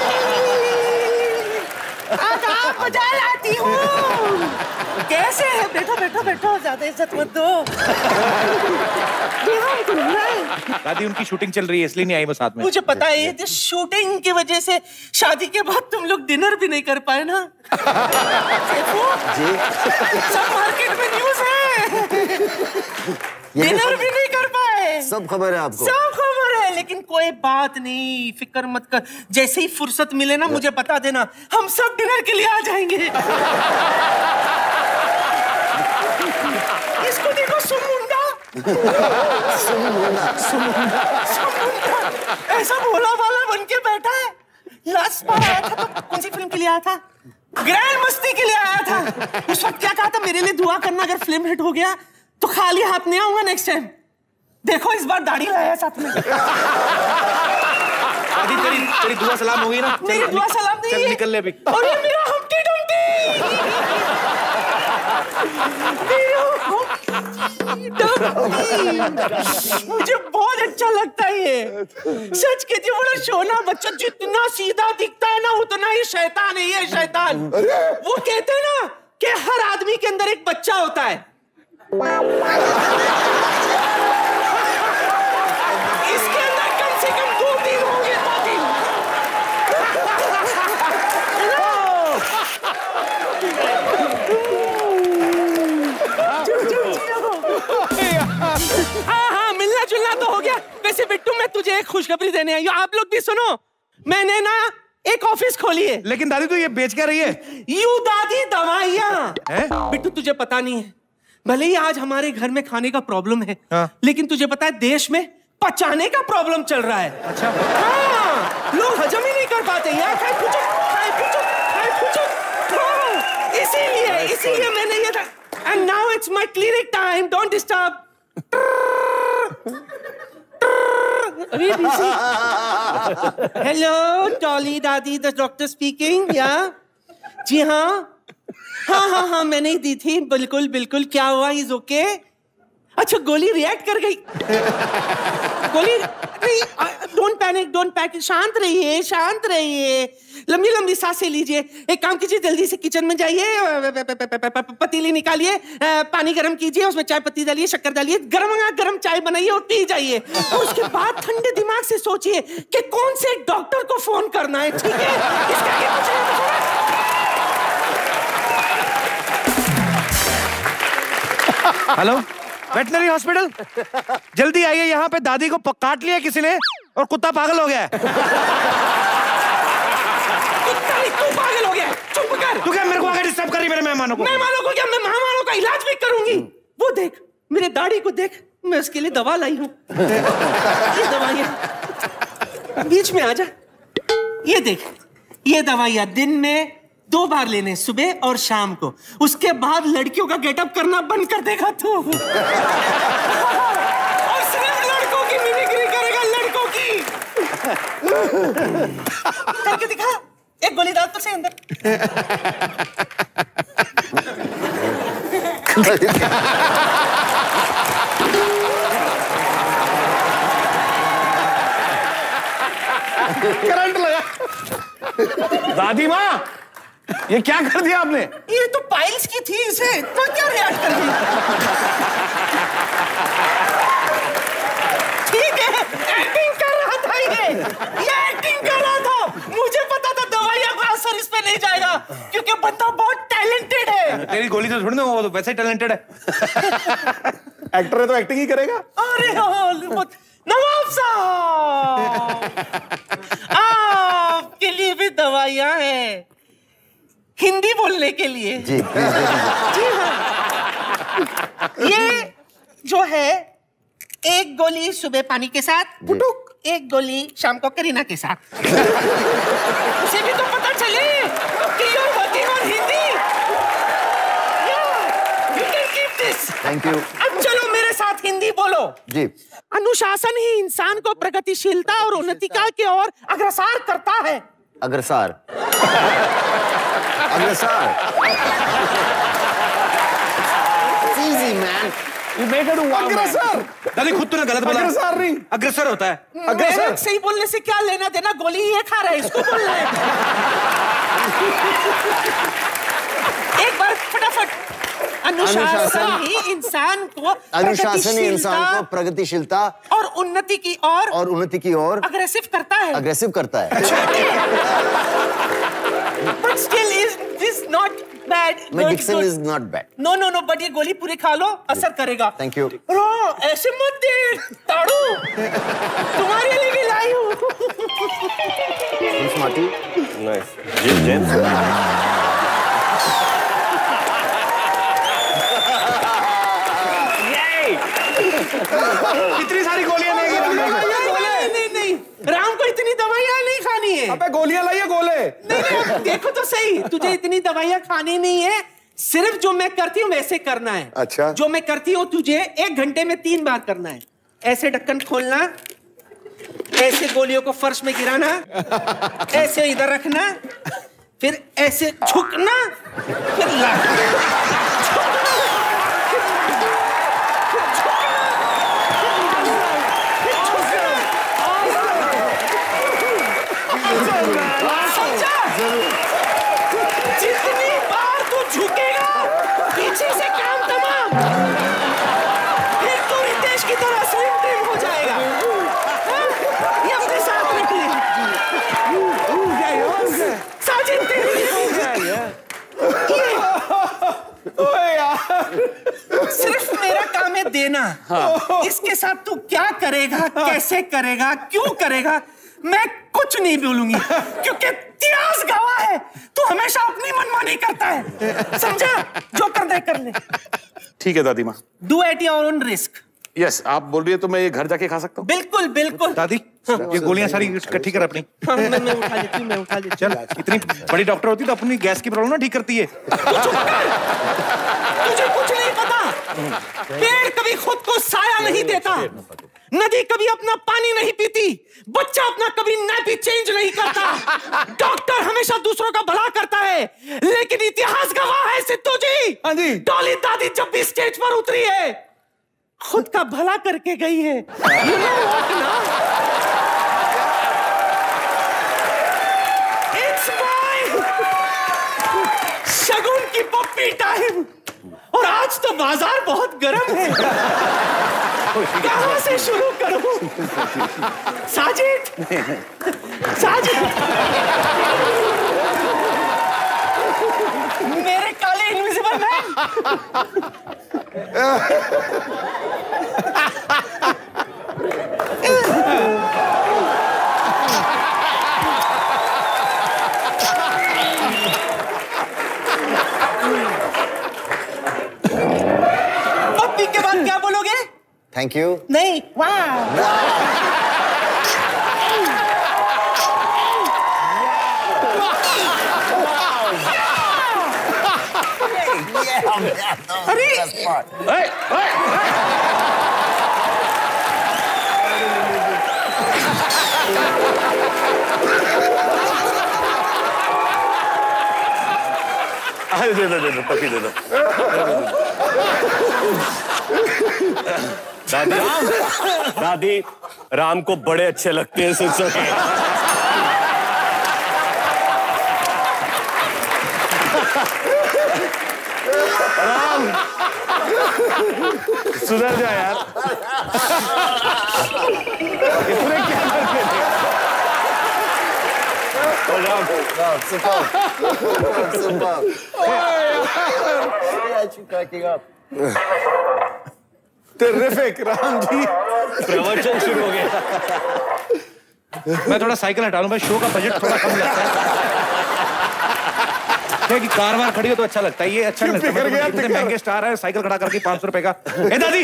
आदाब मजा लाती हूँ। कैसे है? बैठो बैठो बैठो, ज्यादा इज्जत मत दो। दादी उनकी शूटिंग चल रही है इसलिए नहीं आई वो साथ में। मुझे पता है, ये शूटिंग की वजह से शादी के बाद तुम लोग डिनर भी नहीं कर पाए ना। जी। सब मार्केट में न्यूज़ है, डिनर भी नहीं कर पाए। सब खबर है आपको? सब खबर है, लेकिन कोई बात नहीं, फिक्र मत कर। जैसे ही फुर्सत मिले ना मुझे बता देना, हम सब डिनर के लिए आ जाएंगे। इसको देखो, सुमुंडा सुमुंडा सुमुंडा सुमुंडा ऐसा भोला भाला बन के बैठा है। लास्ट बार आया था तो कौन सी फिल्म के लिए आया था? ग्रैंड मस्ती के लिए आया था। उस वक्त क्या कहा था? मेरे लिए दुआ करना, अगर फिल्म हिट हो गया तो खाली हाथ नहीं आऊंगा नेक्स्ट टाइम। देखो इस बार दाढ़ी लाया साथ में। दादी तेरी तेरी दुआ सलाम हो गई ना? मेरी दुआ सलाम नहीं, चल निकल ले अभी। और ये मेरा हम्टी डम्टी, मुझे बहुत अच्छा लगता है ये। सच कहती हूँ, बड़ा शोना बच्चा, जितना सीधा दिखता है ना उतना ही शैतान है ये शैतान। वो कहते हैं ना कि हर आदमी के अंदर एक बच्चा होता है। इसके अंदर कम से कम दो तीन होंगे, दो तीन। हाँ हाँ, मिलना जुलना तो हो गया। वैसे बिट्टू, मैं तुझे एक खुशखबरी देने आई हूँ, आप लोग भी सुनो। मैंने ना एक ऑफिस खोली है। लेकिन दादी तो ये बेच क्या रही है? यू दादी दवाइयाँ। बिट्टू तुझे पता नहीं है, भले ही आज हमारे घर में खाने का प्रॉब्लम है, हाँ। लेकिन तुझे पता है देश में पचाने का प्रॉब्लम चल रहा है। अच्छा। हाँ, लोग हजम ही नहीं कर पाते यार। खाए पूछो, खाए पूछो, खाए पूछो। हाँ, इसीलिए इसीलिए मैंने ये था। And now it's my clinic time. Don't disturb. Hello, Dolly दादी, the doctor speaking. Yeah. जी हाँ हाँ हाँ हाँ मैंने ही दी थी। बिल्कुल बिल्कुल। क्या हुआ? Is okay. अच्छा, गोली रिएक्ट कर गई। गोली नहीं, डोंट पैनिक, डोंट पैनिक, शांत रहिए, शांत रहिए, लंबी लंबी सांसें लीजिए। एक काम कीजिए, जल्दी से किचन में जाइए, पतीली निकालिए, पानी गर्म कीजिए, उसमें चाय पत्ती डालिए, शक्कर डालिए, गर्म गर्म चाय बनाइए और पी जाइए। उसके बाद ठंडे दिमाग से सोचिए कि कौन से डॉक्टर को फोन करना है। ठीक है? इसके आगे कुछ नहीं। हेलो, वेटनरी हॉस्पिटल, जल्दी आइए। यहाँ पे दादी को काट लिया किसी ने और कुत्ता पागल हो गया है। कुत्ता नहीं, तू पागल हो गया। चुप कर। तू क्या मेरे को आगे डिस्टर्ब कर रही मेरे मेहमानों को? मेहमानों को क्या? मैं मेहमानों का इलाज भी करूंगी। वो देख, मेरे दाढ़ी को देख, मैं उसके लिए दवा लाई हूँ। ये दवाइयाँ बीच में आ जा। ये देख, ये दवाइयाँ दिन में दो बार लेने, सुबह और शाम को। उसके बाद लड़कियों का गेटअप करना बंद कर देगा तू। और सिर्फ लड़कों की मिमिक्री करेगा, लड़कों की। करके दिखा, एक गोली डाल तो सही अंदर। करंट लगा। दादी माँ, ये क्या कर दिया आपने? ये तो पाइल्स की थी, इसे तो क्या रिएक्ट कर दी? ठीक है, एक्टिंग कर रहा था ये, ये एक्टिंग कर रहा था। मुझे पता था दवाइयाँ का असर इस पे नहीं जाएगा, क्योंकि बंदा बहुत टैलेंटेड है। तेरी गोली तो छोड़ दो, वो तो वैसे ही टैलेंटेड है। एक्टर है तो एक्टिंग ही करेगा। अरे नवाब साहब, आपके लिए भी दवाइयाँ हैं, हिंदी बोलने के लिए। जी, जी हाँ। ये जो है, एक गोली सुबह पानी के साथ, पुटुक, एक गोली शाम को करीना के साथ। उसे भी तो पता चले कि you're working on Hindi. Yeah, you can keep this. Thank you. अब चलो मेरे साथ हिंदी बोलो। जी। अनुशासन ही इंसान को प्रगतिशीलता और उन्नति की ओर अग्रसर करता है। अग्रसर। अग्रसर। You make her do wow. अग्रेसर। दादी खुद तूने गलत बोला। अग्रेसर नहीं। अग्रेसर होता है। अग्रेसर सही बोलने से क्या लेना देना, गोली ये खा रहा है, इसको बोलना है। एक बार फटाफट। अनुशासन ही इंसान को अनुशासन ही इंसान को प्रगतिशीलता और उन्नति की ओर और उन्नति की ओर अग्रेसिव करता है। अग्रेसिव करता है। But still is this not bad? My diction is not bad. No no no, but ये गोली पूरी खा लो, असर करेगा। Thank you. रो ऐसे मत दे, ताड़ू। तुम्हारे लिए भी लाई हूँ। Smarty. Nice. James James. इतनी सारी गोलियां नहीं नहीं नहीं, राम को इतनी दवाइयां नहीं खानी है। अबे गोलियां लाइए गोले। नहीं नहीं, देखो तो सही, तुझे इतनी दवाइयां खानी नहीं है, सिर्फ जो मैं करती हूँ वैसे करना है। अच्छा। जो मैं करती हूँ तुझे एक घंटे में तीन बार करना है। ऐसे ढक्कन खोलना, ऐसे गोलियों को फर्श में गिराना, ऐसे इधर रखना, फिर ऐसे झुकना, फिर ला जितनी बार तू झुकेगा पीछे से काम तमाम, फिर तू रितेश की तरह स्लिम ट्रिम हो जाएगा। ये अपने साथ रखिए। साजिद तेरी सिर्फ मेरा काम है देना। इसके साथ तू क्या करेगा, कैसे करेगा, क्यों करेगा, मैं कुछ नहीं बोलूंगी, क्योंकि इतिहास गवाह है तू हमेशा अपनी मनमानी करता है। समझा? जो करना है कर ले। ठीक है दादी माँ। Do at your own risk. Yes, आप बोल रही है तो मैं ये घर जाके खा सकता हूँ? बिल्कुल बिल्कुल। दादी ये गोलियां सारी इकट्ठी कर अपनी। हाँ, मैं मैं उठा लेती हूँ, मैं उठा लेती हूँ। चल, इतनी बड़ी डॉक्टर होती तो अपनी गैस की प्रॉब्लम ना ठीक करती है। तुझे कुछ नहीं पता। पेड़ कभी खुद को साया नहीं देता, नदी कभी अपना पानी नहीं पीती, बच्चा अपना कभी नैपी चेंज नहीं करता, डॉक्टर हमेशा दूसरों का भला करता है, लेकिन इतिहास गवाह है सिद्धू जी। हाँ जी। डॉली दादी जब भी स्टेज पर उतरी है खुद का भला करके गई है। You know what, ना? It's my शगुन की पप्पी टाइम, और आज तो बाजार बहुत गर्म है। कहां से शुरू करूं? साजिद, साजिद, मेरे काले इनविजिबल मैन। पप्पी के बाद क्या बोलोगे? Thank you. नहीं, वाह। अरे अरे दे दो दे दो पपी दे दो। दादी दादी राम को बड़े अच्छे लगते हैं सुसो के। राम सुधर जा यार। इतने क्या करते थे? Ram Superb. Superb. Yeah, she's cracking up. Terrific, Ram ji. प्रवचन शुरू हो गया। मैं थोड़ा साइकिल हटा लूं भाई, शो का बजट थोड़ा कम लगता है। क्या कि कार वार खड़ी हो तो अच्छा लगता है, ये अच्छा नहीं लगता। मतलब इतने महंगे स्टार है, साइकिल खड़ा करके पाँच सौ रुपए का। ए दादी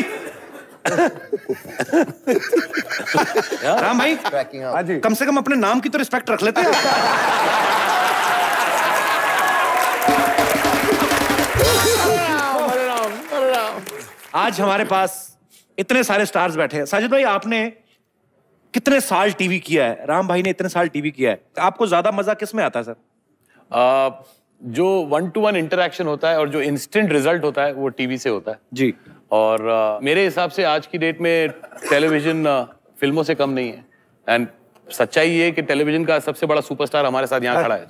राम भाई, कम से कम अपने नाम की तो रिस्पेक्ट रख लेते हैं। आज हमारे पास इतने सारे स्टार्स बैठे हैं। साजिद भाई, आपने कितने साल टीवी किया है? राम भाई ने इतने साल टीवी किया है, आपको ज्यादा मजा किस में आता है सर? आ, जो वन टू वन इंटरेक्शन होता है और जो इंस्टेंट रिजल्ट होता है वो टीवी से होता है जी। और uh, मेरे हिसाब से आज की डेट में टेलीविजन uh, फिल्मों से कम नहीं है एंड सच्चाई ये है कि टेलीविजन का सबसे बड़ा सुपरस्टार हमारे साथ यहाँ खड़ा है।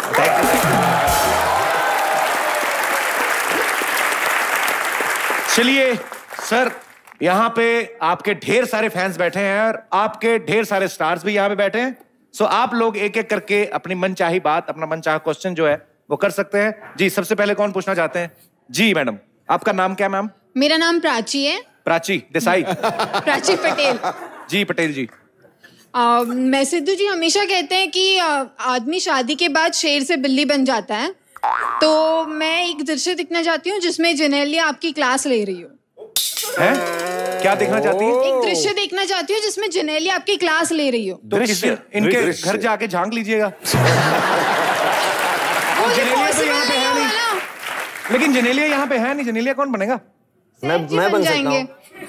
चलिए सर, यहाँ पे आपके ढेर सारे फैंस बैठे हैं और आपके ढेर सारे स्टार्स भी यहाँ पे बैठे हैं। सो आप लोग एक एक करके अपनी मनचाही बात, अपना मनचाहा क्वेश्चन जो है वो कर सकते हैं। जी, सबसे पहले कौन पूछना चाहते हैं? जी मैडम, आपका नाम क्या मैम? मेरा नाम प्राची है। प्राची देसाई? प्राची पटेल। जी पटेल जी। आ, मैं सिद्धू जी हमेशा कहते हैं कि आ, आदमी शादी के बाद शेर से बिल्ली बन जाता है, तो मैं एक दृश्य दिखना चाहती हूँ जिसमें जेनेलिया आपकी क्लास ले रही हो। हैं? क्या देखना चाहती है? एक दृश्य देखना चाहती हूँ जिसमें जेनेलिया आपकी क्लास ले रही हो। तो किसी इनके घर जाके झांक लीजिएगा। जेनेलिया तो यहाँ पे है नहीं, लेकिन जेनेलिया यहाँ पे है नहीं, जेनेलिया कौन बनेगा? मैं मैं बन सकता हूँ।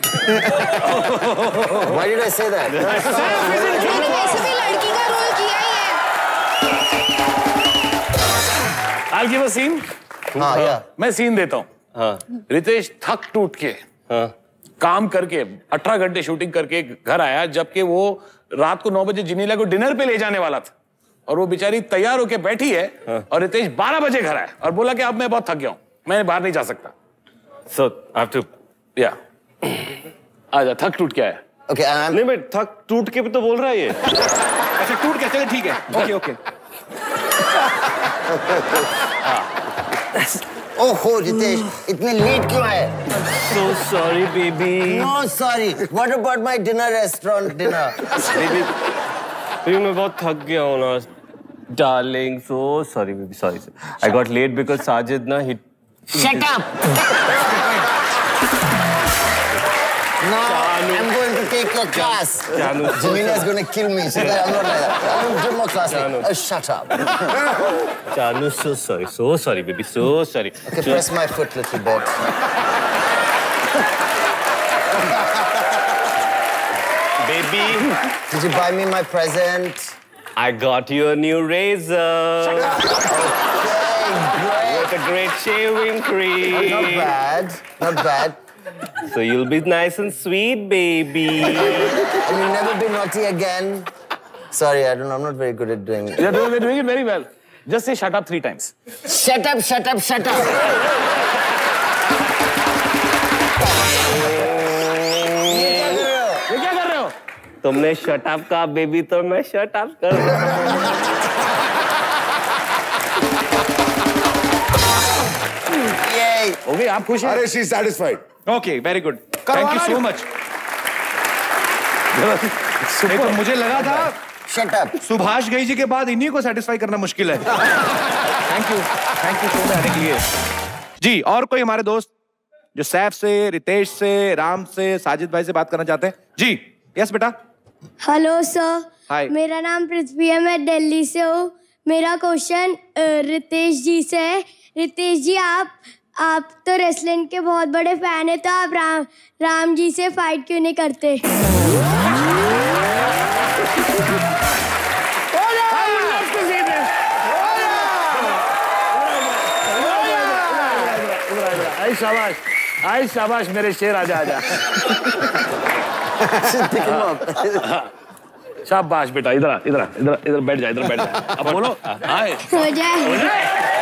Why did I say that? मैंने वैसे भी लड़की का रोल किया ही है। I'll give a scene? हाँ, या। मैं सीन देता हूँ। हाँ। रितेश थक टूट के हाँ। काम करके अठारह घंटे शूटिंग करके घर आया, जबकि वो रात को नौ बजे जेनेलिया को डिनर पे ले जाने वाला था और वो बेचारी तैयार होके बैठी है हाँ। और रितेश बारह बजे घर आया और बोला कि अब मैं बहुत थक गया हूँ, मैं बाहर नहीं जा सकता। So I have to या आजा, थक टूट क्या है? Okay, I'm... नहीं, मैं थक टूट के भी तो बोल रहा है ये। अच्छा टूट के, चलो ठीक है। Okay okay. ओहो रितेश, इतने लेट क्यों आए? So sorry baby. No sorry. What about my dinner restaurant dinner? Baby, baby मैं बहुत थक गया हूँ ना। Darling, so sorry baby, sorry. I got late because Sajjid na he. Shut up. No, I'm going to take your class. Jamila is going to kill me. She's like, I'm not like that. I'm going to do more class. Oh, shut up. Chanu, so sorry, so sorry, baby, so sorry. Okay, press my foot a little bit. Baby. Did you buy me my present? I got you a new razor. Okay, great. With a great shaving cream. Oh, not bad, not bad. So you'll be nice and sweet, baby. And you'll never be naughty again. Sorry, I don't know. I'm not very good at doing it. You're doing, you're doing it very well. Just say shut up three times. Shut up, shut up, shut up. ये क्या कर रहे हो? तुमने shut up कहा, baby, तो मैं shut up कर रहा हूँ। Yay. Okay, आप खुश हैं? अरे she is satisfied. Okay, very good, thank you so much. देखो मुझे लगा था Shut up. सुभाष घई जी के बाद इन्हीं को सेटिस्फाई करना मुश्किल है। Thank you, thank you show में आने के लिए। जी, और कोई हमारे दोस्त जो सैफ से, रितेश से, राम से, साजिद भाई से बात करना चाहते हैं? जी, यस बेटा। हेलो सर, हाय, मेरा नाम पृथ्वी है, मैं दिल्ली से हूँ। मेरा क्वेश्चन रितेश जी से है। रितेश जी, आप आप तो रेसलिंग के बहुत बड़े फैन है, तो आप राम राम जी से फाइट क्यों नहीं करते? आई शाबाश, आई शाबाश मेरे शेर, आजा आजा। शाबाश बेटा, इधर आ, इधर आ, इधर इधर बैठ जा, इधर बैठ जा। अब बोलो। आए। हो जाए। हो जाए।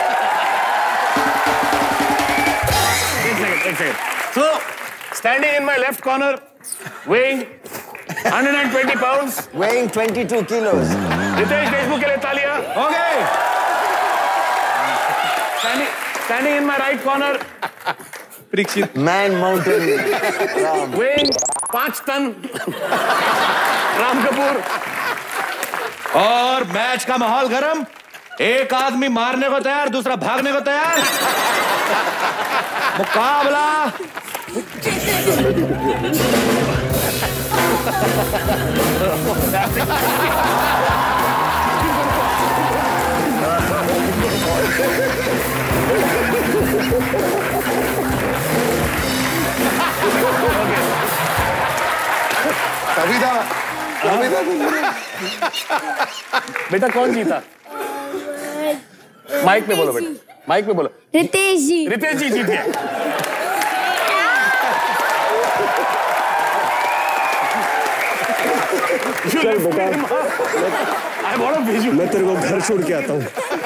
एक सेकंड, एक second. So, standing in my left corner, weighing one hundred twenty pounds, weighing twenty-two kilos. Ritesh Deshmukh के लिए तालियां। Okay. Standing, standing in my right corner, Parikshit, Man Mountain, weighing पांच टन, राम कपूर। और मैच का माहौल गरम, एक आदमी मारने को तैयार, दूसरा भागने को तैयार। मुकाबला कविता, कविता। बेटा कौन जीता? माइक में बोलो बेटा, माइक में बोलो। रितेश जी। रितेश जी जीत गए। चल बेटा, I want to vision. मैं तेरे को घर छोड़ के आता हूँ।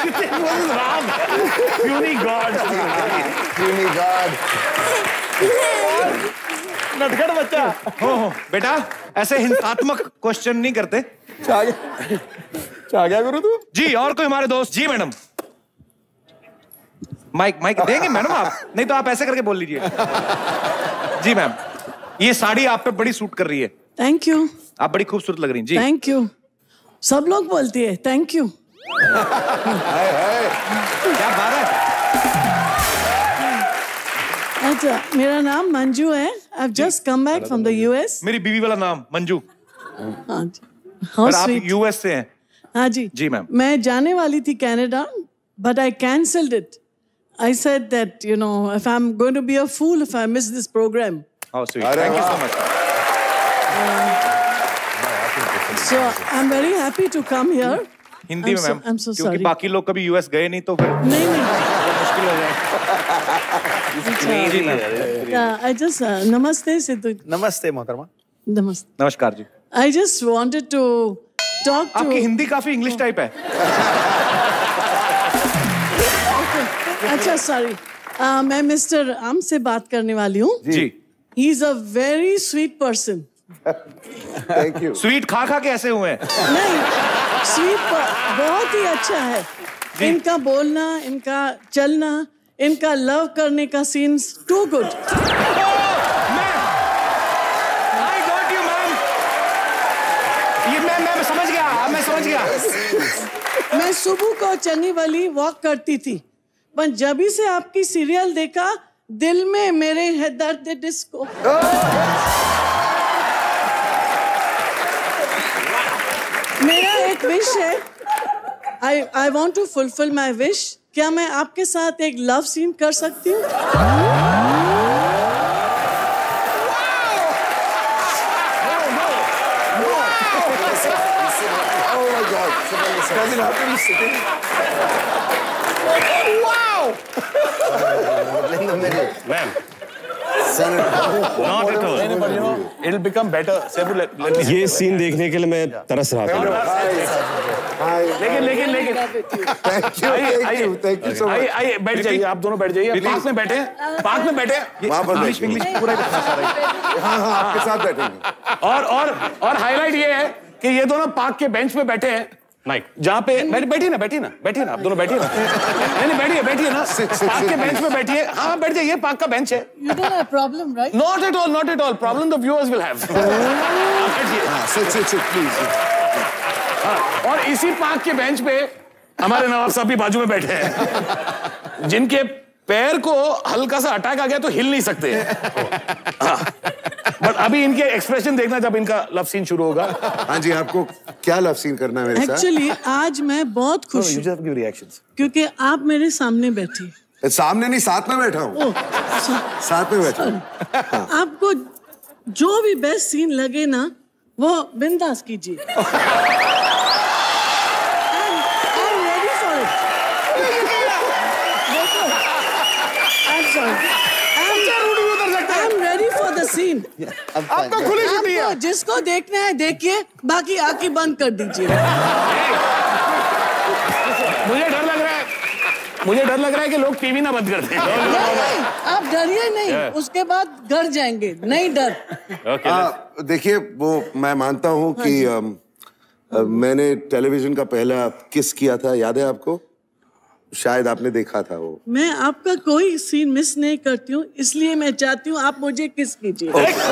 Puny God. Puny God. नटखट बच्चा। हो हो बेटा, ऐसे हिंसात्मक क्वेश्चन नहीं करते। चाह गया, चाह गया गुरु तू? जी, और कोई हमारे दोस्त? जी मैडम। माइक माइक देंगे मैडम आप? नहीं तो आप ऐसे करके बोल लीजिए। जी मैम, ये साड़ी आप पे बड़ी सूट कर रही है। Thank you. आप बड़ी खूबसूरत लग रही हैं। जी थैंक यू। सब लोग बोलती है थैंक यू। क्या बात है। अच्छा, मेरा नाम मंजू है। I've just come back from the U S. मेरी बीवी वाला नाम मंजू। हाँ जी। How और आप sweet. यूएस से हैं? हाँ जी। जी मैम। मैं जाने वाली थी Canada, but I cancelled it. I said that, you know, if I'm going to be a fool if I miss this program. How sweet. Thank you so much. So I'm very happy to come here. Hindi में ma'am. I'm so क्योंकि sorry. बाकी लोग कभी US गए नहीं तो फिर नहीं नहीं। मुश्किल हो जाए। जी ma'am. Yeah, I just uh, नमस्ते सिद्धू। नमस्ते मोहतरमा। नमस्ते। नमस्कार जी। I just wanted to talk to. आपकी हिंदी काफी इंग्लिश टाइप है। अच्छा सॉरी, मैं मिस्टर आम से बात करने वाली हूँ। जी। He is a very sweet person. Thank you. Sweet खा खा के ऐसे हुए हैं? नहीं, स्वीट बहुत ही अच्छा है। इनका बोलना, इनका चलना, इनका लव करने का सीन्स टू गुड। ये मैं मैं समझ गया, मैं समझ गया। मैं सुबह को चंगी वाली वॉक करती थी, पर जब ही से आपकी सीरियल देखा दिल में मेरे है दर्द डिस्को। मेरा एक विश है, I I want to fulfil my wish. क्या मैं आपके साथ एक लव सीन कर सकती हूँ? Doesn't have to be sitting. Wow! In the middle. Ma'am. Not at all. But you know, it'll become better. Let, let me ये scene देखने के लिए मैं तरस रहा था। लेकिन लेकिन लेकिन Thank you, thank you, thank you so much. आइए आइए बैठ जाइए, आप दोनों बैठ जाइए। पार्क में बैठे, पार्क में बैठे। वहाँ पर इंग्लिश इंग्लिश पूरा ही बकवास आ रहा है। हाँ हाँ आपके साथ बैठेंगे। और और और हाईलाइट ये है कि ये दोनों पार्क के बेंच पे बैठे हैं। माइक जहाँ पे बैठ बैठिए ना बैठिए ना बैठिए ना आप दोनों बैठिए ना। नहीं नहीं बैठिए बैठिए ना। पार्क के बेंच पे बैठिए। हाँ बैठ जाइए, पार्क का बेंच है। You don't have problem, right? Not at all, not at all. Problem the viewers will have. बैठिए। हाँ sit sit sit please. हाँ, और इसी पार्क के बेंच पे हमारे नवाब साहब भी बाजू में बैठे हैं, जिनके पैर को हल्का सा अटैक आ गया तो हिल नहीं सकते। हाँ, बट अभी इनके एक्सप्रेशन देखना जब इनका लव सीन शुरू होगा। हाँ जी, आपको क्या लव सीन करना है मेरे साथ? Actually, आज मैं बहुत खुश हूँ क्योंकि आप मेरे सामने बैठे। सामने नहीं, साथ में बैठा हूँ। साथ में बैठा हूँ। आपको जो भी बेस्ट सीन लगे ना वो बिंदास कीजिए। सीन आपका खुली छुट्टी है। जिसको देखना है देखिए, बाकी आंखें बंद कर दीजिए। मुझे डर लग रहा है मुझे डर लग रहा है कि लोग टीवी ना बंद कर दें। नहीं, आप डरिए नहीं, उसके बाद घर जाएंगे, नहीं डर। देखिए, वो मैं मानता हूँ कि आ, आ, मैंने टेलीविजन का पहला किस किया था, याद है आपको? शायद आपने देखा था वो। मैं आपका कोई सीन मिस नहीं करती हूँ, इसलिए मैं चाहती हूँ आप मुझे किस कीजिए।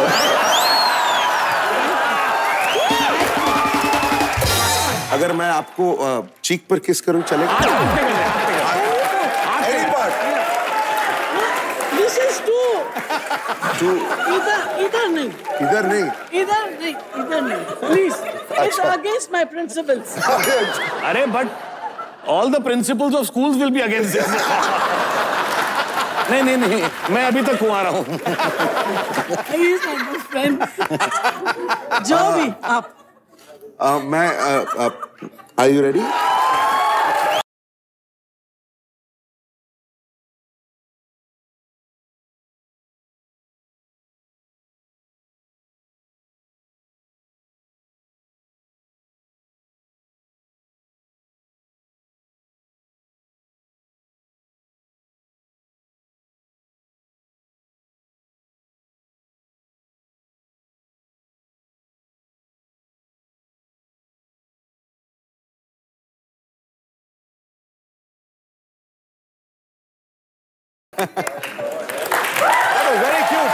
अगर मैं आपको चीक पर किस करूँ चलेगा? This is too. Too. इधर इधर नहीं। इधर नहीं। इधर नहीं, इधर नहीं। Please, it's against my principles. अरे but all the principals of schools will be against this. नहीं नहीं नहीं, मैं अभी तक कुंवारा हूँ। He is my good friend. जो भी आप। मैं, are you ready? Very cute.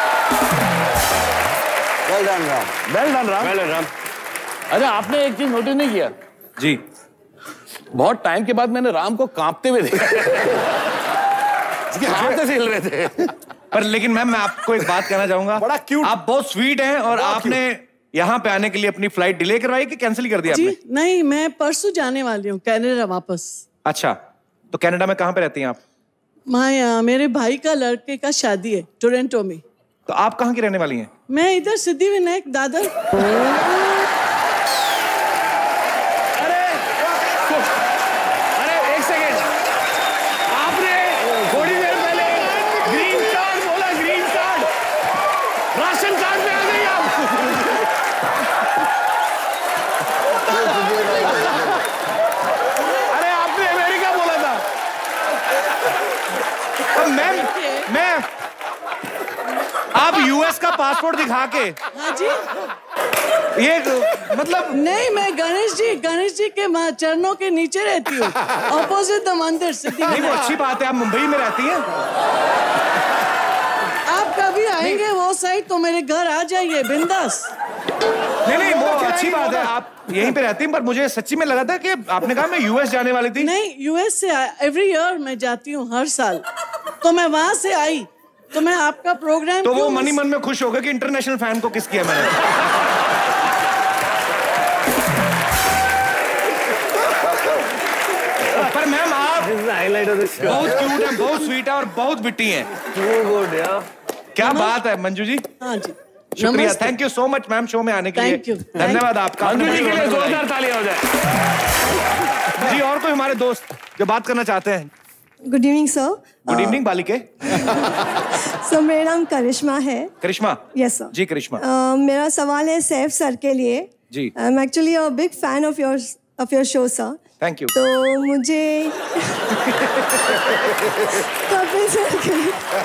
Well done Ram. Well done Ram. Well done Ram. अच्छा, आपने एक चीज नोटिस नहीं किया? जी। बहुत टाइम के बाद मैंने राम को कांपते हुए देखा। इसके हाथ से हिल रहे थे। पर लेकिन मैम मैं आपको एक बात कहना चाहूंगा, बड़ा क्यूट, आप बहुत स्वीट हैं और आपने यहाँ पे आने के लिए अपनी फ्लाइट डिले करवाई कि कैंसिल कर दिया जी आपने? नहीं, मैं परसों जाने वाली हूँ कनाडा वापस। अच्छा, तो कनाडा में कहाँ पे रहती हैं आप? मैं मेरे भाई का लड़के का शादी है टोरंटो में। तो आप कहाँ की रहने वाली हैं? मैं इधर सिद्धिविनायक दादर। आप यूएस का पासपोर्ट दिखा के? हाँ जी। ये मतलब नहीं, मैं गणेश जी गणेश जी के चरणों के नीचे रहती हूँ, ऑपोजिट द मंदिर सिद्धि। नहीं, वो अच्छी बात है, आप मुंबई में रहती हैं। आप कभी आएंगे वो साइड तो मेरे घर आ जाइए बिंदास। नहीं नहीं, वो अच्छी बात है, आप यहीं पे रहती हैं, पर मुझे सच्ची में लगा था कि आपने कहा मैं यूएस जाने वाली थी। नहीं, यूएस से एवरी ईयर मैं जाती हूँ हर साल, तो मैं वहां से आई तो मैं आपका प्रोग्राम तो वो मनी मन में खुश हो गया कि इंटरनेशनल फैन को किस किया मैंने। पर मैम आप बहुत क्यूट है, बहुत स्वीट है और बहुत विट्टी हैं। क्या बात है मंजू जी। हाँ जी, शुक्रिया, thank you so much ma'am show में आने के लिए। धन्यवाद आपका। मंजू जी के लिए जोरदार तालियां हो जाए। जी, और कोई हमारे दोस्त जो बात करना चाहते हैं? Good evening sir. Good evening बालिके। सर मेरा नाम करिश्मा है। करिश्मा? Yes sir. जी करिश्मा। uh, मेरा सवाल है सैफ सर के लिए। जी। I am actually a big fan of your of your show sir. Thank you. तो मुझे कपिल सर के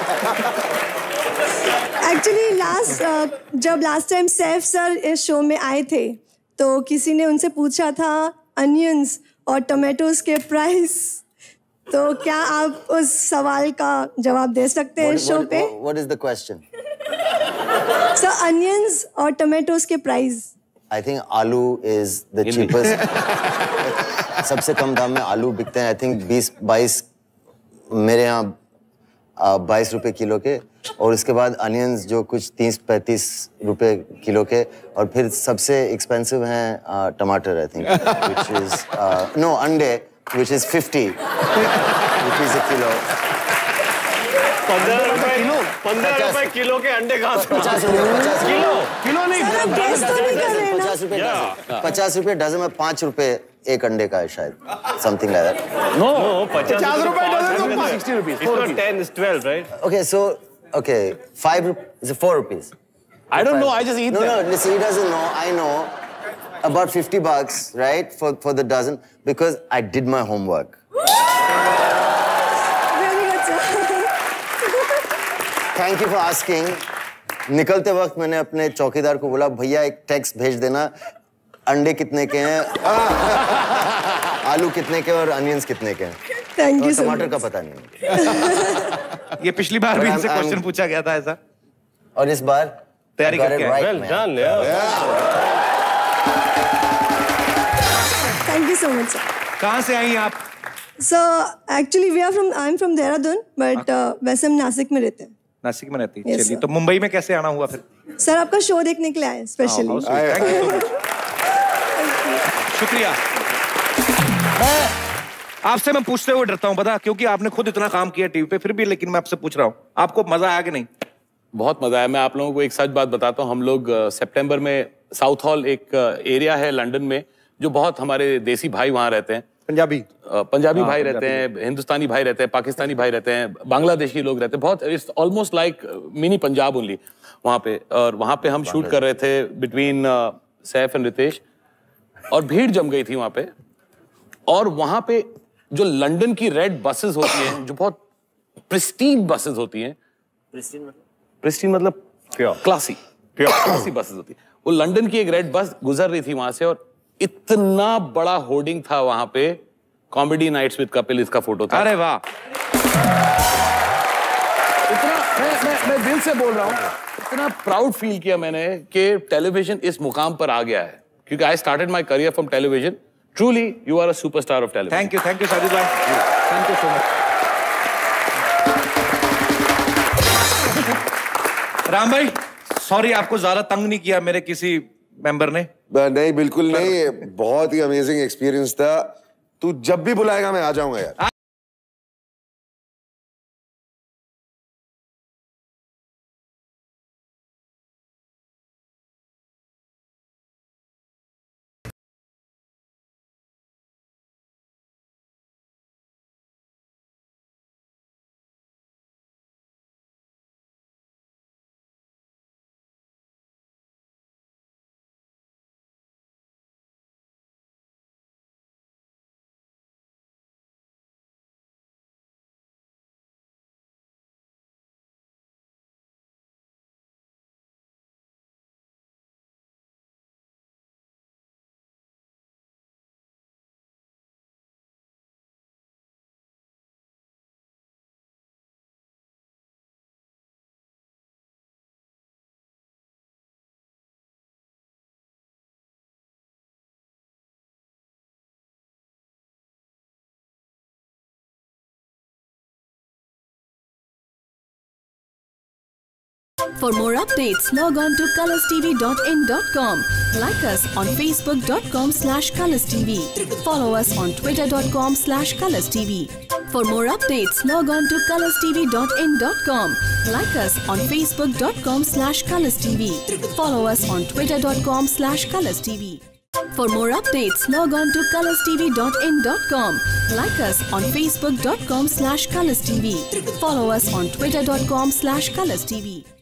एक्चुअली लास्ट जब लास्ट टाइम सैफ सर इस शो में आए थे तो किसी ने उनसे पूछा था अनियंस और टोमेटोज के प्राइस, तो क्या आप उस सवाल का जवाब दे सकते हैं शो पे? What is the question? So onions और tomatoes के प्राइस? I think आलू is the cheapest. सबसे कम दाम में आलू बिकते हैं। I think बीस बाईस मेरे यहाँ बाईस रुपए किलो के, और उसके बाद अनियंस जो कुछ तीस पैंतीस रुपए किलो के, और फिर सबसे एक्सपेंसिव हैं टमाटर I think, which is no अंडे which is fifty rupees a kilo. पंद्रह रुपए किलो, पंद्रह रुपए किलो के अंडे कहाँ से? पचास रुपए किलो किलो नहीं, पचास रुपए पचास रुपए डजन में पाँच रुपए एक अंडे का है शायद, समथिंग लाइक दैट। नो, पचास रुपए डजन तो sixty rupees. It's not ten, it's twelve, right? Okay, so okay, five is it four rupees? I don't know. I just eat no, them. No, no. Listen, he doesn't know. I know. About fifty bucks, right, for for the dozen, because I did my homework. Very good, sir. Thank you for asking. निकलते वक्त मैंने अपने चौकीदार को बोला, भैया एक text भेज देना, अंडे कितने के हैं, आलू कितने के और अनियंस कितने के हैं। Thank you so टमाटर much. का पता नहीं। ये पिछली बार भी इनसे क्वेश्चन पूछा गया था ऐसा, और इस बार तैयारी करके आए। Well done, yeah. Thank you so much, sir. कहाँ से आई आप? So actually we are from I'm from Dehradun, but uh, वैसे हम नासिक में रहते हैं। नासिक में रहती है। Yes, चलिए, sir. तो मुंबई में कैसे आना हुआ फिर? सर आपका शो देखने के लिए आए specially. Thank you so much. शुक्रिया। आपसे मैं पूछते हुए डरता हूँ, पता, क्योंकि आपने खुद इतना काम किया टीवी पे, फिर भी लेकिन मैं आपसे पूछ रहा हूँ, आपको मजा आया कि नहीं? बहुत मजा आया। मैं आप लोगों को एक सच बात बताता हूँ। हम लोग सितंबर में साउथ हॉल एक एरिया है लंदन में, जो बहुत हमारे देसी भाई वहाँ रहते हैं। पंजाबी पंजाबी भाई रहते हैं, हिंदुस्तानी भाई रहते हैं, पाकिस्तानी भाई रहते हैं, बांग्लादेशी लोग रहते हैं, बहुत it's almost like mini Punjab only वहाँ पे। और वहाँ पे हम शूट कर रहे थे बिटवीन सैफ एंड रितेश, और भीड़ जम गई थी वहाँ पे। और वहाँ पे जो लंदन की रेड बसेस होती हैं, जो बहुत प्रिस्टीन बसेस होती हैं, प्रिस्टीन मतलब क्लासी क्लासी बसेस होती है, वो लंदन की एक रेड बस गुजर रही थी वहां से, और इतना बड़ा होर्डिंग था वहां पे, कॉमेडी नाइट्स विद कपिल, इसका फोटो था। अरे वाह। मैं दिल से बोल रहा हूँ, इतना प्राउड फील किया मैंने कि टेलीविजन इस मुकाम पर आ गया है, क्योंकि I started my career from television. Truly you are a superstar of television. Thank you, thank you Sajid भाई, thank you so much. Ram भाई, सॉरी आपको ज्यादा तंग नहीं किया मेरे किसी मेंबर ने? नहीं, बिल्कुल नहीं, बहुत ही अमेजिंग एक्सपीरियंस था. तू जब भी बुलाएगा मैं आ जाऊंगा यार. For more updates, log on to colors t v dot in dot com. Like us on facebook dot com slash colors t v. Follow us on twitter dot com slash colors t v. For more updates, log on to colors t v dot in dot com. Like us on facebook dot com slash colors t v. Follow us on twitter dot com slash colors t v. For more updates, log on to colors t v dot in dot com. Like us on facebook dot com slash colors t v. Follow us on twitter dot com slash colors t v.